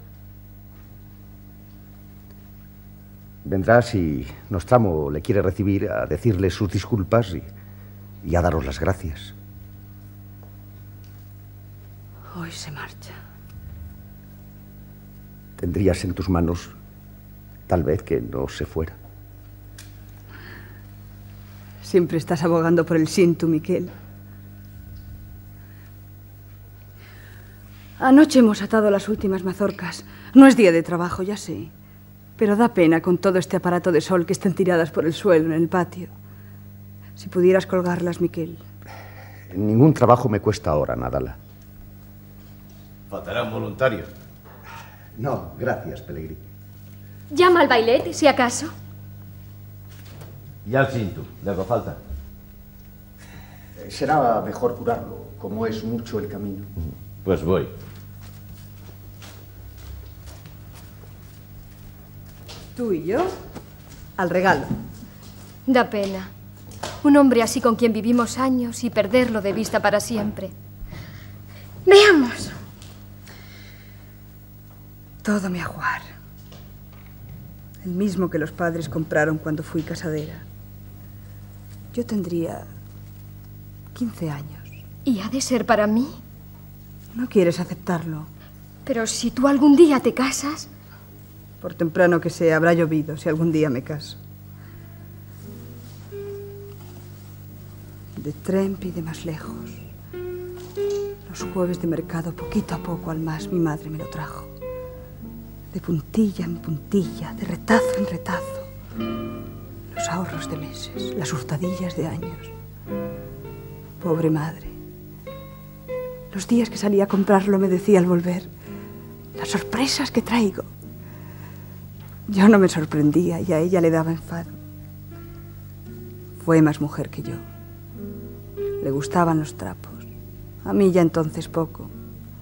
Vendrá si Nostramo le quiere recibir, a decirle sus disculpas y a daros las gracias. Hoy se marcha. Tendrías en tus manos, tal vez, que no se fuera. Siempre estás abogando por el Sintu, Miquel. Anoche hemos atado las últimas mazorcas. No es día de trabajo, ya sé. Pero da pena con todo este aparato de sol que están tiradas por el suelo en el patio. Si pudieras colgarlas, Miquel. Ningún trabajo me cuesta ahora, Nadala. Faltarán voluntarios. No, gracias, Pellegrí. Llama al bailet, si acaso. Y al cinto, ¿le hago falta? Será mejor curarlo, como es mucho el camino. Pues voy. Tú y yo, al regalo. Da pena. Un hombre así con quien vivimos años y perderlo de vista para siempre. Veamos. Todo mi ajuar. El mismo que los padres compraron cuando fui casadera. Yo tendría 15 años. ¿Y ha de ser para mí? ¿No quieres aceptarlo? Pero si tú algún día te casas... Por temprano que sea, habrá llovido si algún día me caso. De Tremp y de más lejos. Los jueves de mercado, poquito a poco al más, mi madre me lo trajo. De puntilla en puntilla, de retazo en retazo. Los ahorros de meses, las hurtadillas de años. Pobre madre. Los días que salía a comprarlo me decía al volver, las sorpresas que traigo. Yo no me sorprendía y a ella le daba enfado. Fue más mujer que yo. Le gustaban los trapos. A mí ya entonces poco.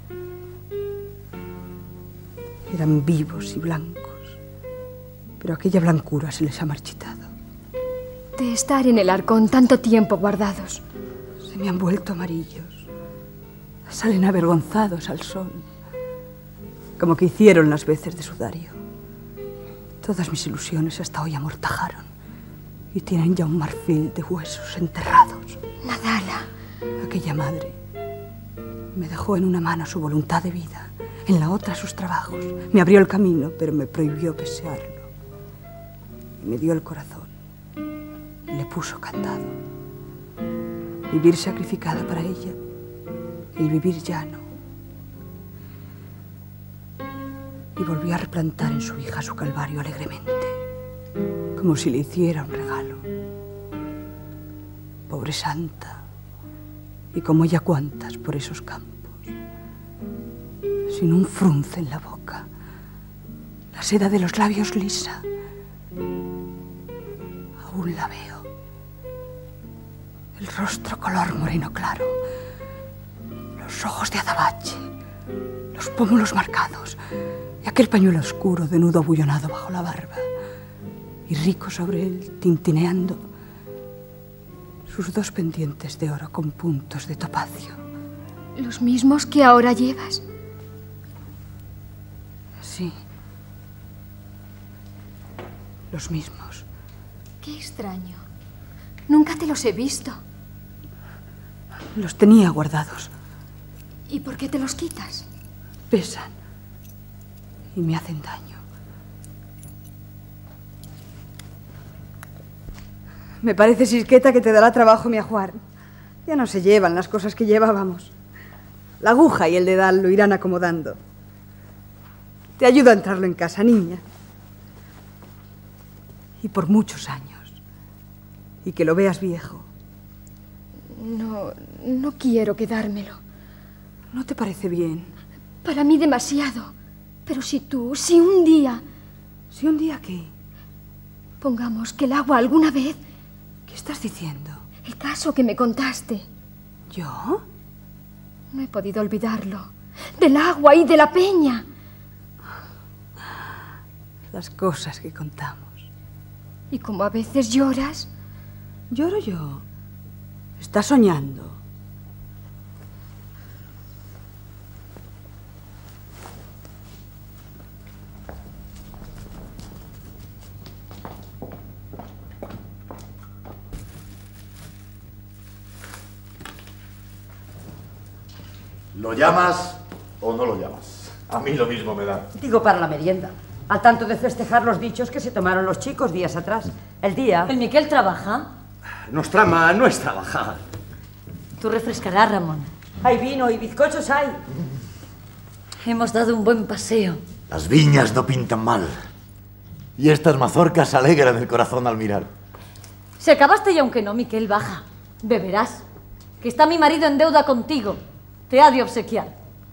Eran vivos y blancos. Pero aquella blancura se les ha marchitado. De estar en el arcón tanto tiempo guardados. Se me han vuelto amarillos. Salen avergonzados al sol. Como que hicieron las veces de sudario. Todas mis ilusiones hasta hoy amortajaron. Y tienen ya un marfil de huesos enterrados. Nadala. Aquella madre me dejó en una mano su voluntad de vida, en la otra sus trabajos. Me abrió el camino, pero me prohibió desearlo. Y me dio el corazón. Y le puso candado. Vivir sacrificada para ella, el vivir llano. Y volvió a replantar en su hija su calvario alegremente, como si le hiciera un regalo. Pobre santa, y como ella cuantas por esos campos, sin un frunce en la boca, la seda de los labios lisa. Aún la veo, el rostro color moreno claro, los ojos de azabache, los pómulos marcados, y aquel pañuelo oscuro de nudo abullonado bajo la barba, y rico sobre él, tintineando, sus dos pendientes de oro con puntos de topacio. ¿Los mismos que ahora llevas? Sí. Los mismos. Qué extraño. Nunca te los he visto. Los tenía guardados. ¿Y por qué te los quitas? Pesan. Y me hacen daño. Me parece, Sisqueta, que te dará trabajo mi ajuar. Ya no se llevan las cosas que llevábamos. La aguja y el dedal lo irán acomodando. Te ayudo a entrarlo en casa, niña. Y por muchos años. Y que lo veas viejo. No quiero quedármelo. ¿No te parece bien? Para mí demasiado. Pero si un día... ¿Si un día qué? Pongamos que el agua alguna vez... ¿Qué estás diciendo? El caso que me contaste. ¿Yo? No he podido olvidarlo. Del agua y de la peña. Las cosas que contamos. Y como a veces lloras... ¿Lloro yo? Estás soñando. ¿Lo llamas o no lo llamas? A mí lo mismo me da. Digo para la merienda. Al tanto de festejar los dichos que se tomaron los chicos días atrás. El día... ¿El Miquel trabaja? Nos trama no es trabajar. Tú refrescarás, Ramón. Hay vino y bizcochos hay. Hemos dado un buen paseo. Las viñas no pintan mal. Y estas mazorcas alegran el corazón al mirar. Si acabaste y aunque no, Miquel, baja. Beberás. Que está mi marido en deuda contigo. Te ha de obsequiar.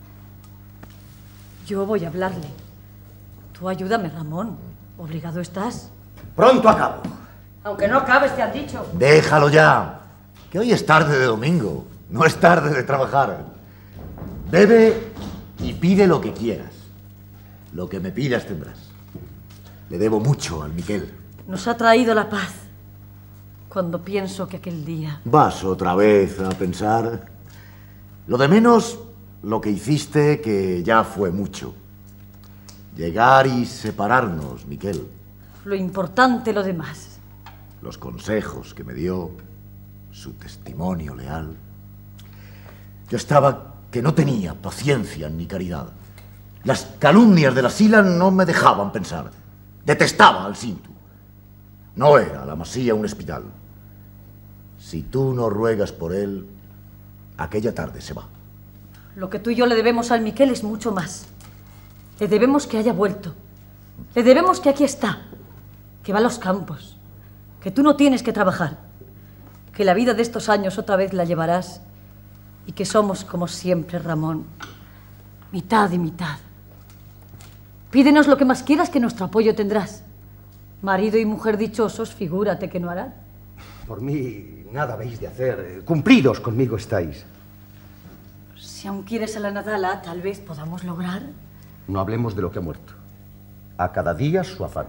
Yo voy a hablarle. Tú ayúdame, Ramón. Obligado estás. Pronto acabo. Aunque no acabes, te han dicho. Déjalo ya. Que hoy es tarde de domingo. No es tarde de trabajar. Bebe y pide lo que quieras. Lo que me pidas tendrás. Le debo mucho al Miquel. Nos ha traído la paz. Cuando pienso que aquel día... Vas otra vez a pensar. Lo de menos, lo que hiciste, que ya fue mucho. Llegar y separarnos, Miquel. Lo importante, lo demás. Los consejos que me dio, su testimonio leal. Yo estaba que no tenía paciencia ni caridad. Las calumnias de la Sila no me dejaban pensar. Detestaba al Cinto. No era la Masía un hospital. Si tú no ruegas por él, aquella tarde se va. Lo que tú y yo le debemos al Miquel es mucho más. Le debemos que haya vuelto. Le debemos que aquí está. Que va a los campos. Que tú no tienes que trabajar. Que la vida de estos años otra vez la llevarás. Y que somos, como siempre, Ramón, mitad y mitad. Pídenos lo que más quieras, que nuestro apoyo tendrás. Marido y mujer dichosos, figúrate que no harán. Por mí nada habéis de hacer. Cumplidos conmigo estáis. Si aún quieres a la Nadala, tal vez podamos lograr. No hablemos de lo que ha muerto. A cada día su afán.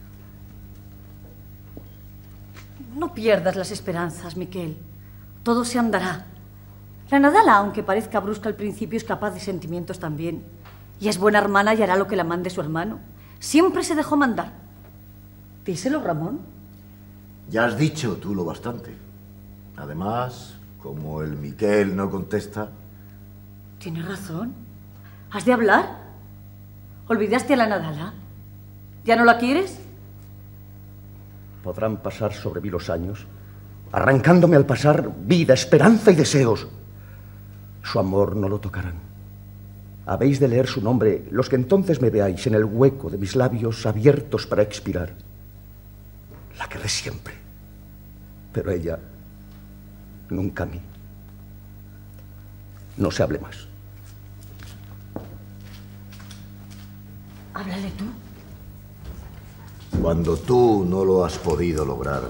No pierdas las esperanzas, Miquel. Todo se andará. La Nadala, aunque parezca brusca al principio, es capaz de sentimientos también. Y es buena hermana y hará lo que la mande su hermano. Siempre se dejó mandar. Díselo, Ramón. Ya has dicho tú lo bastante. Además, como el Miquel no contesta... Tienes razón. ¿Has de hablar? ¿Olvidaste a la Nadala? ¿Ya no la quieres? Podrán pasar sobre mí los años, arrancándome al pasar vida, esperanza y deseos. Su amor no lo tocarán. Habéis de leer su nombre, los que entonces me veáis, en el hueco de mis labios abiertos para expirar. La querré siempre, pero ella nunca a mí. No se hable más. Háblale tú. Cuando tú no lo has podido lograr...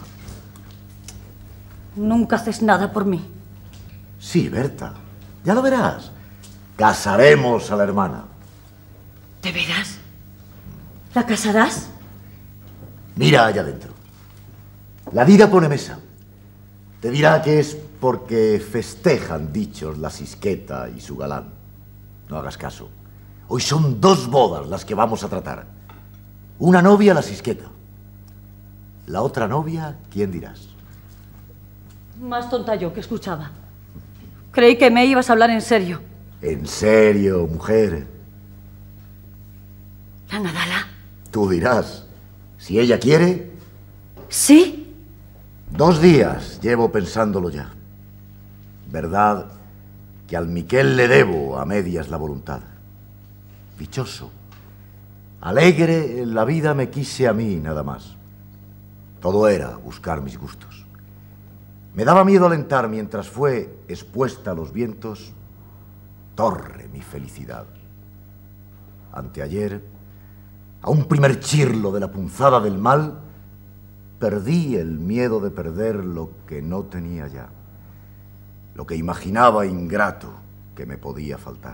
Nunca haces nada por mí. Sí, Berta, ya lo verás. Casaremos a la hermana. ¿De veras? ¿La casarás? Mira allá adentro. La vida pone mesa. Te dirá que es porque festejan dichos la Sisqueta y su galán. No hagas caso. Hoy son 2 bodas las que vamos a tratar. Una novia, la Sisqueta. La otra novia, ¿quién dirás? Más tonta yo que escuchaba. Creí que me ibas a hablar en serio. ¿En serio, mujer? ¿La Nadala? Tú dirás. Si ella quiere... ¿Sí? 2 días llevo pensándolo ya. Verdad que al Miquel le debo a medias la voluntad. Dichoso. Alegre en la vida me quise a mí nada más. Todo era buscar mis gustos. Me daba miedo alentar mientras fue expuesta a los vientos, torre mi felicidad. Anteayer, a un primer chirlo de la punzada del mal, perdí el miedo de perder lo que no tenía ya, lo que imaginaba ingrato que me podía faltar.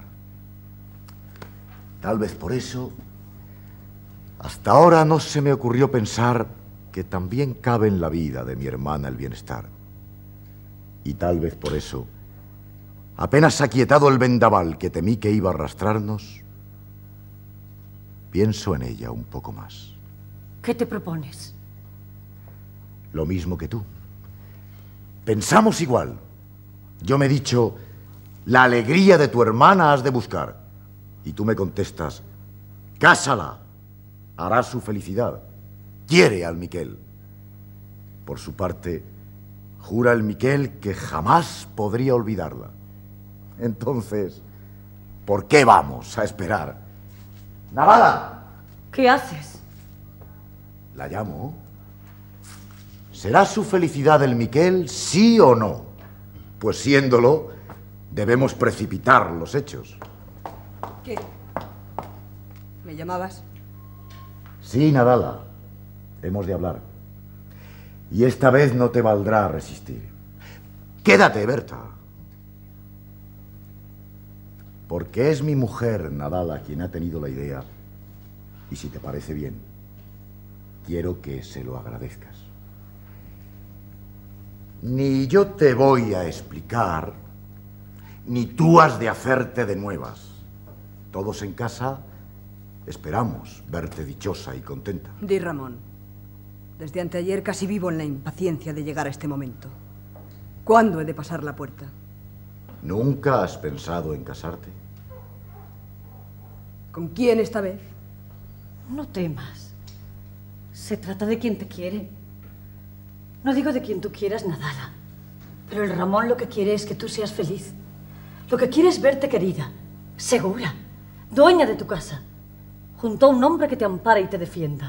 Tal vez por eso, hasta ahora no se me ocurrió pensar que también cabe en la vida de mi hermana el bienestar. Y tal vez por eso, apenas aquietado el vendaval que temí que iba a arrastrarnos, pienso en ella un poco más. ¿Qué te propones? Lo mismo que tú. Pensamos igual. Yo me he dicho, la alegría de tu hermana has de buscar. Y tú me contestas, cásala, hará su felicidad. Quiere al Miquel. Por su parte, jura el Miquel que jamás podría olvidarla. Entonces, ¿por qué vamos a esperar? ¡Nadala! ¿Qué haces? La llamo. ¿Será su felicidad el Miquel, sí o no? Pues siéndolo, debemos precipitar los hechos. ¿Qué? ¿Me llamabas? Sí, Nadala. Hemos de hablar. Y esta vez no te valdrá resistir. Quédate, Berta. Porque es mi mujer, Nadala, quien ha tenido la idea. Y si te parece bien, quiero que se lo agradezcas. Ni yo te voy a explicar, ni tú has de hacerte de nuevas. Todos en casa esperamos verte dichosa y contenta. Di, Ramón. Desde anteayer casi vivo en la impaciencia de llegar a este momento. ¿Cuándo he de pasar la puerta? ¿Nunca has pensado en casarte? ¿Con quién esta vez? No temas. Se trata de quien te quiere. No digo de quien tú quieras, Nadala. Pero el Ramón lo que quiere es que tú seas feliz. Lo que quiere es verte querida, segura, dueña de tu casa, junto a un hombre que te ampara y te defienda.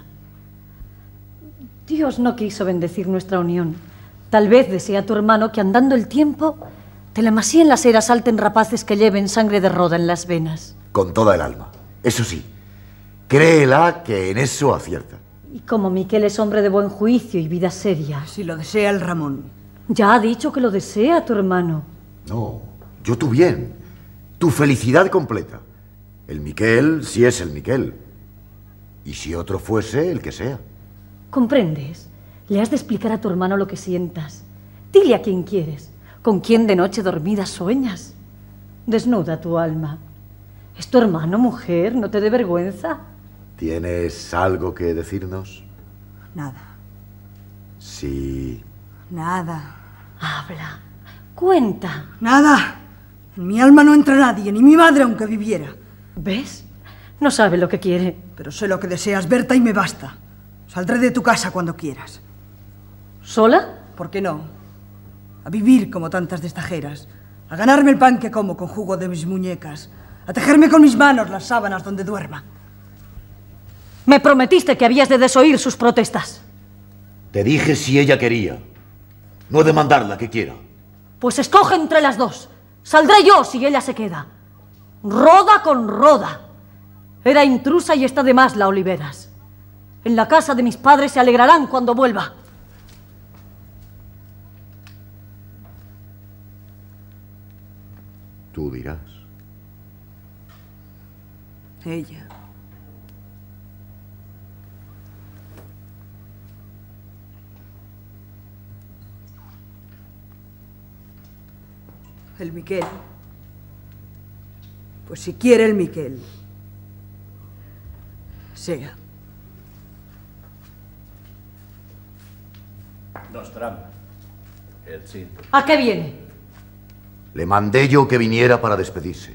Dios no quiso bendecir nuestra unión. Tal vez desea tu hermano que andando el tiempo te le masíen las eras salten rapaces que lleven sangre de roda en las venas. Con toda el alma. Eso sí, créela que en eso acierta. Y como Miquel es hombre de buen juicio y vida seria... Si lo desea el Ramón. Ya ha dicho que lo desea tu hermano. No, yo tu bien, tu felicidad completa. El Miquel sí es el Miquel. Y si otro fuese, el que sea. ¿Comprendes? Le has de explicar a tu hermano lo que sientas. Dile a quién quieres, con quién de noche dormida sueñas. Desnuda tu alma. ¿Es tu hermano, mujer? ¿No te dé vergüenza? ¿Tienes algo que decirnos? Nada. Sí. Nada. Habla. Cuenta. Nada. En mi alma no entra nadie, ni mi madre aunque viviera. ¿Ves? No sabe lo que quiere. Pero sé lo que deseas, Berta, y me basta. Saldré de tu casa cuando quieras. ¿Sola? ¿Por qué no? A vivir como tantas destajeras. A ganarme el pan que como con jugo de mis muñecas. A tejerme con mis manos las sábanas donde duerma. Me prometiste que habías de desoír sus protestas. Te dije si ella quería. No he de mandarla que quiera. Pues escoge entre las dos. Saldré yo si ella se queda. Roda con roda. Era intrusa y está de más la Oliveras. En la casa de mis padres se alegrarán cuando vuelva. Tú dirás. Ella. El Miquel. Pues si quiere el Miquel. Sea. Nostramo. El cinto. ¿A qué viene? Le mandé yo que viniera para despedirse.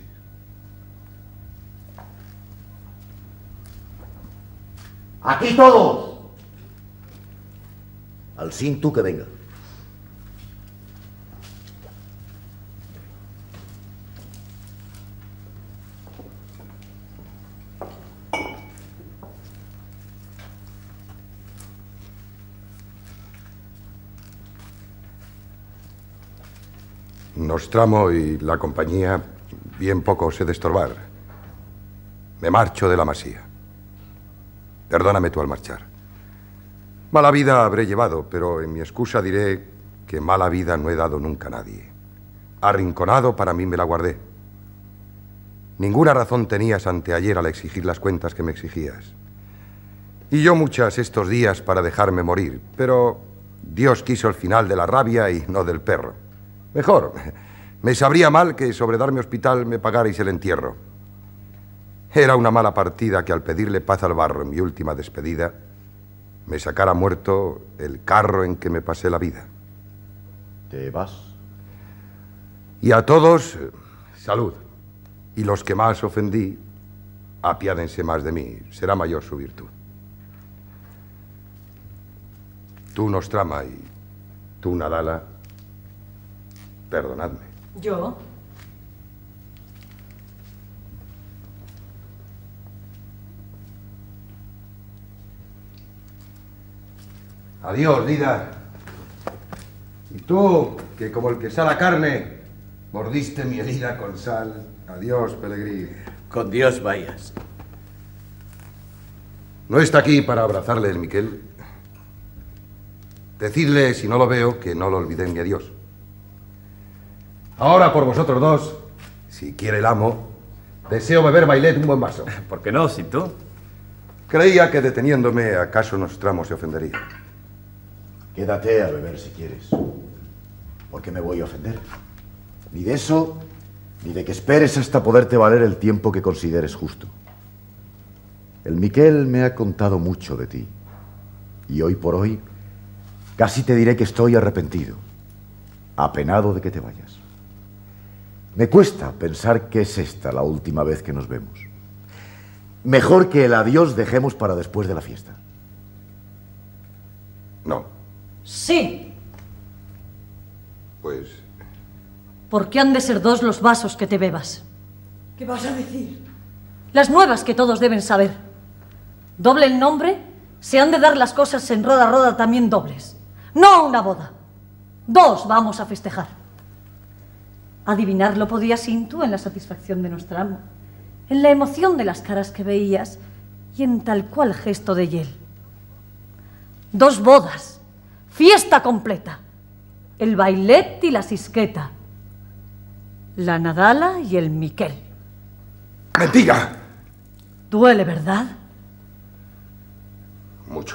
¡Aquí todos! Al cinto que venga. Nostramo y la compañía bien poco os he de estorbar. Me marcho de la masía. Perdóname tú al marchar. Mala vida habré llevado, pero en mi excusa diré que mala vida no he dado nunca a nadie. Arrinconado para mí me la guardé. Ninguna razón tenías anteayer al exigir las cuentas que me exigías. Y yo muchas estos días para dejarme morir, pero Dios quiso el final de la rabia y no del perro. Mejor, me sabría mal que sobre darme hospital me pagarais el entierro. Era una mala partida que al pedirle paz al barro en mi última despedida, me sacara muerto el carro en que me pasé la vida. ¿Te vas? Y a todos, salud. Y los que más ofendí, apiádense más de mí, será mayor su virtud. Tú, Nostrama, y tú, Nadala, perdonadme. ¿Yo? Adiós, Lida. Y tú, que como el que sala carne, mordiste mi herida con sal. Adiós, Pelegrí. Con Dios vayas. ¿No está aquí para abrazarle el Miquel? Decidle, si no lo veo, que no lo olvidé en mi adiós. Ahora, por vosotros dos, si quiere el amo, deseo beber Bailet un buen vaso. ¿Por qué no, Cinto? Creía que deteniéndome, acaso Nostramo se ofendería. Quédate a beber si quieres. ¿Por qué me voy a ofender? Ni de eso, ni de que esperes hasta poderte valer el tiempo que consideres justo. El Miquel me ha contado mucho de ti. Y hoy por hoy, casi te diré que estoy arrepentido, apenado de que te vayas. Me cuesta pensar que es esta la última vez que nos vemos. Mejor que el adiós dejemos para después de la fiesta. No. Sí. Pues... ¿Por qué han de ser dos los vasos que te bebas? ¿Qué vas a decir? Las nuevas que todos deben saber. Doble el nombre, se han de dar las cosas en roda también dobles. No una boda. Dos vamos a festejar. Adivinarlo podías tú en la satisfacción de Nostramo, en la emoción de las caras que veías y en tal cual gesto de hiel. Dos bodas, fiesta completa, el Bailet y la Sisqueta, la Nadala y el Miquel. ¡Mentira! Duele, ¿verdad? Mucho.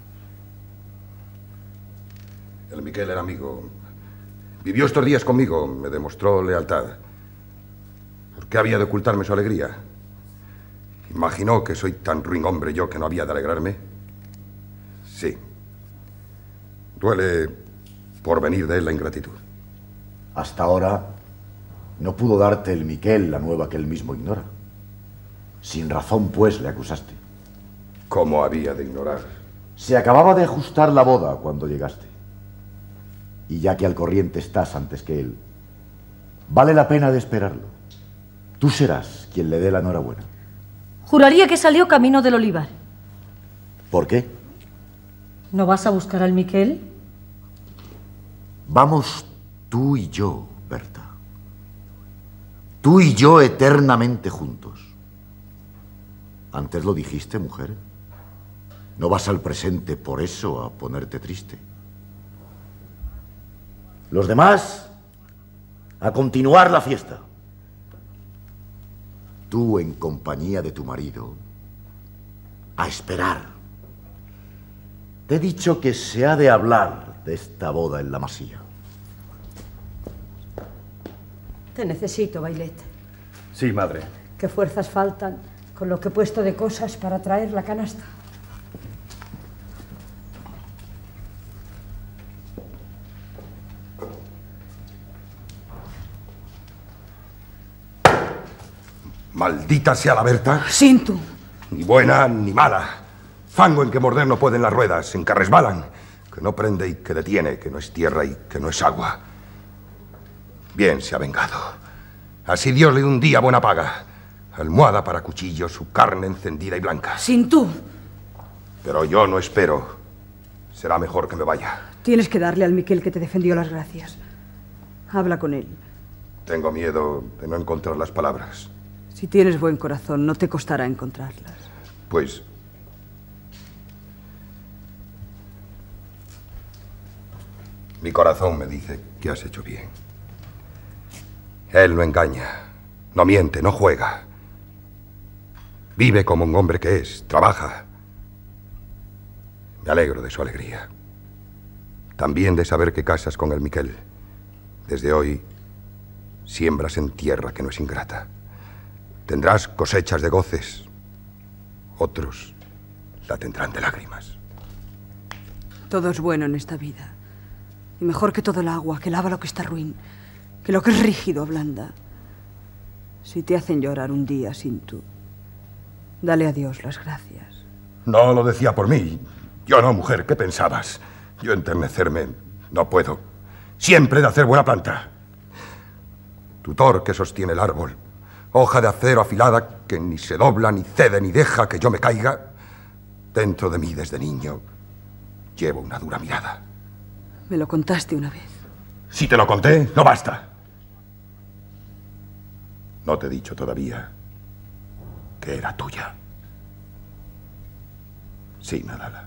El Miquel era amigo. Vivió estos días conmigo, me demostró lealtad. ¿Por qué había de ocultarme su alegría? ¿Imaginó que soy tan ruin hombre yo que no había de alegrarme? Sí. Duele por venir de él la ingratitud. Hasta ahora no pudo darte el Miquel la nueva que él mismo ignora. Sin razón, pues, le acusaste. ¿Cómo había de ignorar? Se acababa de ajustar la boda cuando llegaste. Y ya que al corriente estás antes que él, vale la pena de esperarlo. Tú serás quien le dé la enhorabuena. Juraría que salió camino del olivar. ¿Por qué? ¿No vas a buscar al Miquel? Vamos tú y yo, Berta. Tú y yo eternamente juntos. Antes lo dijiste, mujer. No vas al presente por eso a ponerte triste. Los demás, a continuar la fiesta. Tú en compañía de tu marido, a esperar. Te he dicho que se ha de hablar de esta boda en la masía. Te necesito, Bailet. Sí, madre. ¿Qué fuerzas faltan con lo que he puesto de cosas para traer la canasta? Maldita sea la Berta. Cinto. Ni buena ni mala. Fango en que morder no pueden las ruedas, en que resbalan, que no prende y que detiene, que no es tierra y que no es agua. Bien se ha vengado. Así Dios le dio un día buena paga. Almohada para cuchillo, su carne encendida y blanca. Cinto. Pero yo no espero. Será mejor que me vaya. Tienes que darle al Miquel que te defendió las gracias. Habla con él. Tengo miedo de no encontrar las palabras. Si tienes buen corazón, no te costará encontrarlas. Pues... mi corazón me dice que has hecho bien. Él no engaña, no miente, no juega. Vive como un hombre que es, trabaja. Me alegro de su alegría. También de saber que casas con el Miquel. Desde hoy, siembras en tierra que no es ingrata. Tendrás cosechas de goces. Otros la tendrán de lágrimas. Todo es bueno en esta vida. Y mejor que todo el agua, que lava lo que está ruin, que lo que es rígido ablanda. Si te hacen llorar un día sin tú, dale a Dios las gracias. No lo decía por mí. Yo no, mujer, ¿qué pensabas? Yo enternecerme no puedo. Siempre he de hacer buena planta. Tutor que sostiene el árbol, hoja de acero afilada que ni se dobla, ni cede, ni deja que yo me caiga. Dentro de mí desde niño Llevo una dura mirada. Me lo contaste una vez. Si te lo conté, no basta. No te he dicho todavía que era tuya. Sí, Nadala.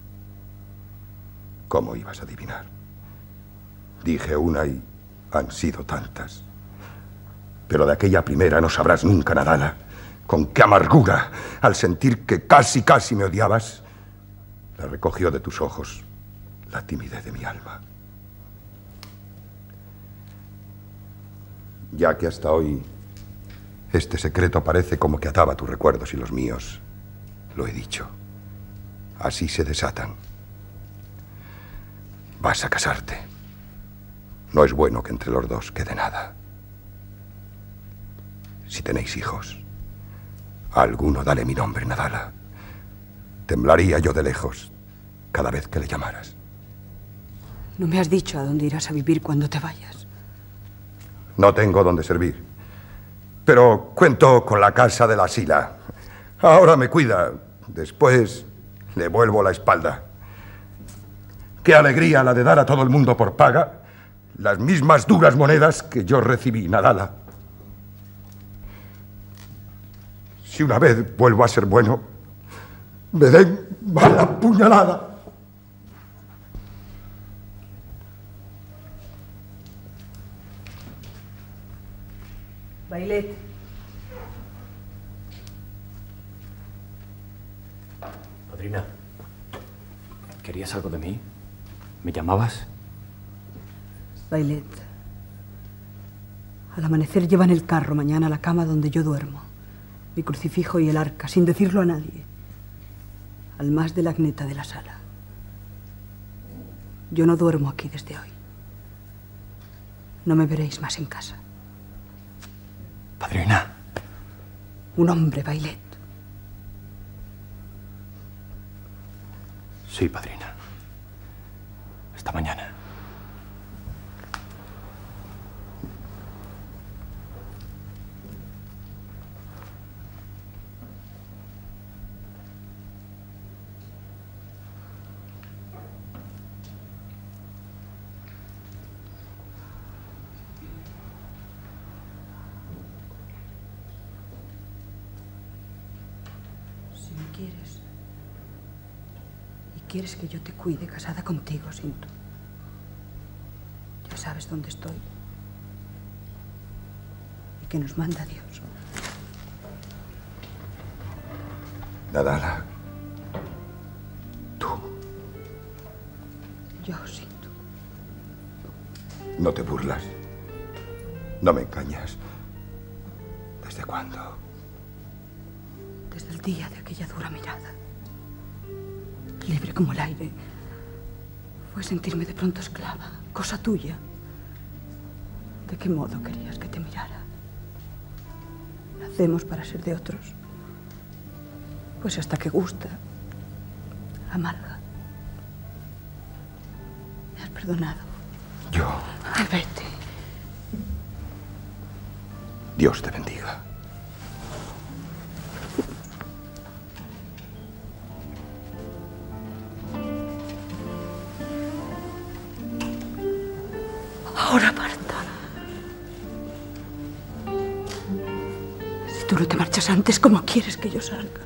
¿Cómo ibas a adivinar? Dije una y han sido tantas. Pero de aquella primera no sabrás nunca, Nadala, con qué amargura, al sentir que casi me odiabas, la recogió de tus ojos la timidez de mi alma. Ya que hasta hoy este secreto parece como que ataba tus recuerdos y los míos, lo he dicho. Así se desatan. Vas a casarte. No es bueno que entre los dos quede nada. Si tenéis hijos, a alguno dale mi nombre, Nadala. Temblaría yo de lejos cada vez que le llamaras. No me has dicho a dónde irás a vivir cuando te vayas. No tengo dónde servir, pero cuento con la casa de la Sila. Ahora me cuida, después le vuelvo la espalda. Qué alegría la de dar a todo el mundo por paga las mismas duras monedas que yo recibí, Nadala. Si una vez vuelvo a ser bueno, me den mala puñalada. Bailet. Padrina, ¿querías algo de mí? ¿Me llamabas? Bailet. Al amanecer llevan el carro mañana a la cama donde yo duermo. Mi crucifijo y el arca, sin decirlo a nadie. Al más de la agneta de la sala. Yo no duermo aquí desde hoy. No me veréis más en casa. Padrina. Un hombre, Bailet. Sí, padrina. Hasta mañana. Quieres que yo te cuide casada contigo, Sintu. Ya sabes dónde estoy. Y que nos manda Dios. Nadala. Tú. Yo, Sintu. No te burlas. No me engañas. ¿Desde cuándo? Desde el día de aquella dura mirada. Libre como el aire. Fue sentirme de pronto esclava, cosa tuya. ¿De qué modo querías que te mirara? ¿Nacemos para ser de otros? Pues hasta que gusta, amarga. ¿Me has perdonado? Yo. Ay, vete. Dios te bendiga. Ahora aparta. Si tú no te marchas antes, ¿cómo quieres que yo salga?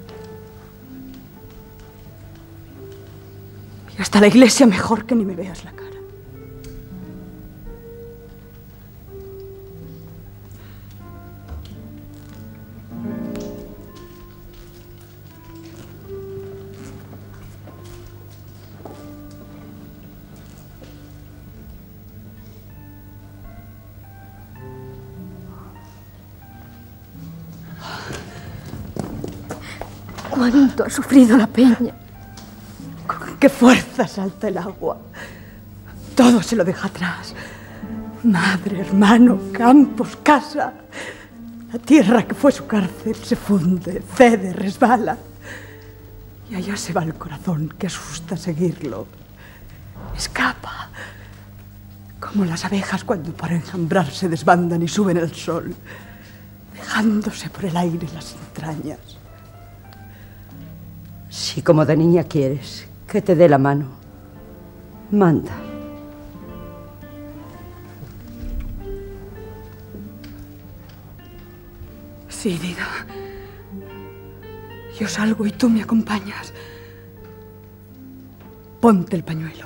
Y hasta la iglesia mejor que ni me veas la cara. ¿Cuánto ha sufrido la peña? Con qué fuerza salta el agua. Todo se lo deja atrás. Madre, hermano, campos, casa. La tierra que fue su cárcel se funde, cede, resbala. Y allá se va el corazón que asusta seguirlo. Escapa. Como las abejas cuando para enjambrar se desbandan y suben el sol, dejándose por el aire las entrañas. Si como de niña quieres que te dé la mano, Manda. Sí, Dida. Yo salgo y tú me acompañas. Ponte el pañuelo.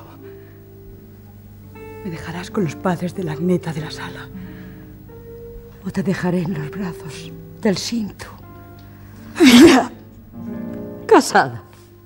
Me dejarás con los padres de la neta de la sala. O te dejaré en los brazos del Cinto. ¡Mira! Casada.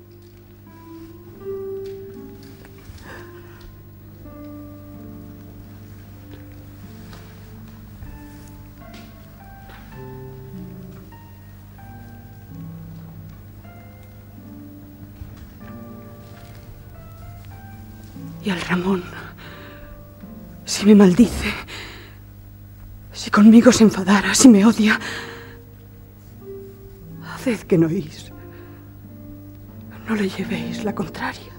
Y al Ramón, si me maldice, si conmigo se enfadara, si me odia, haced que no oís. No le llevéis la contraria.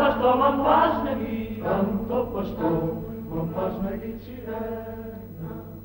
Canta, pastor, me'n fas neguit sirena.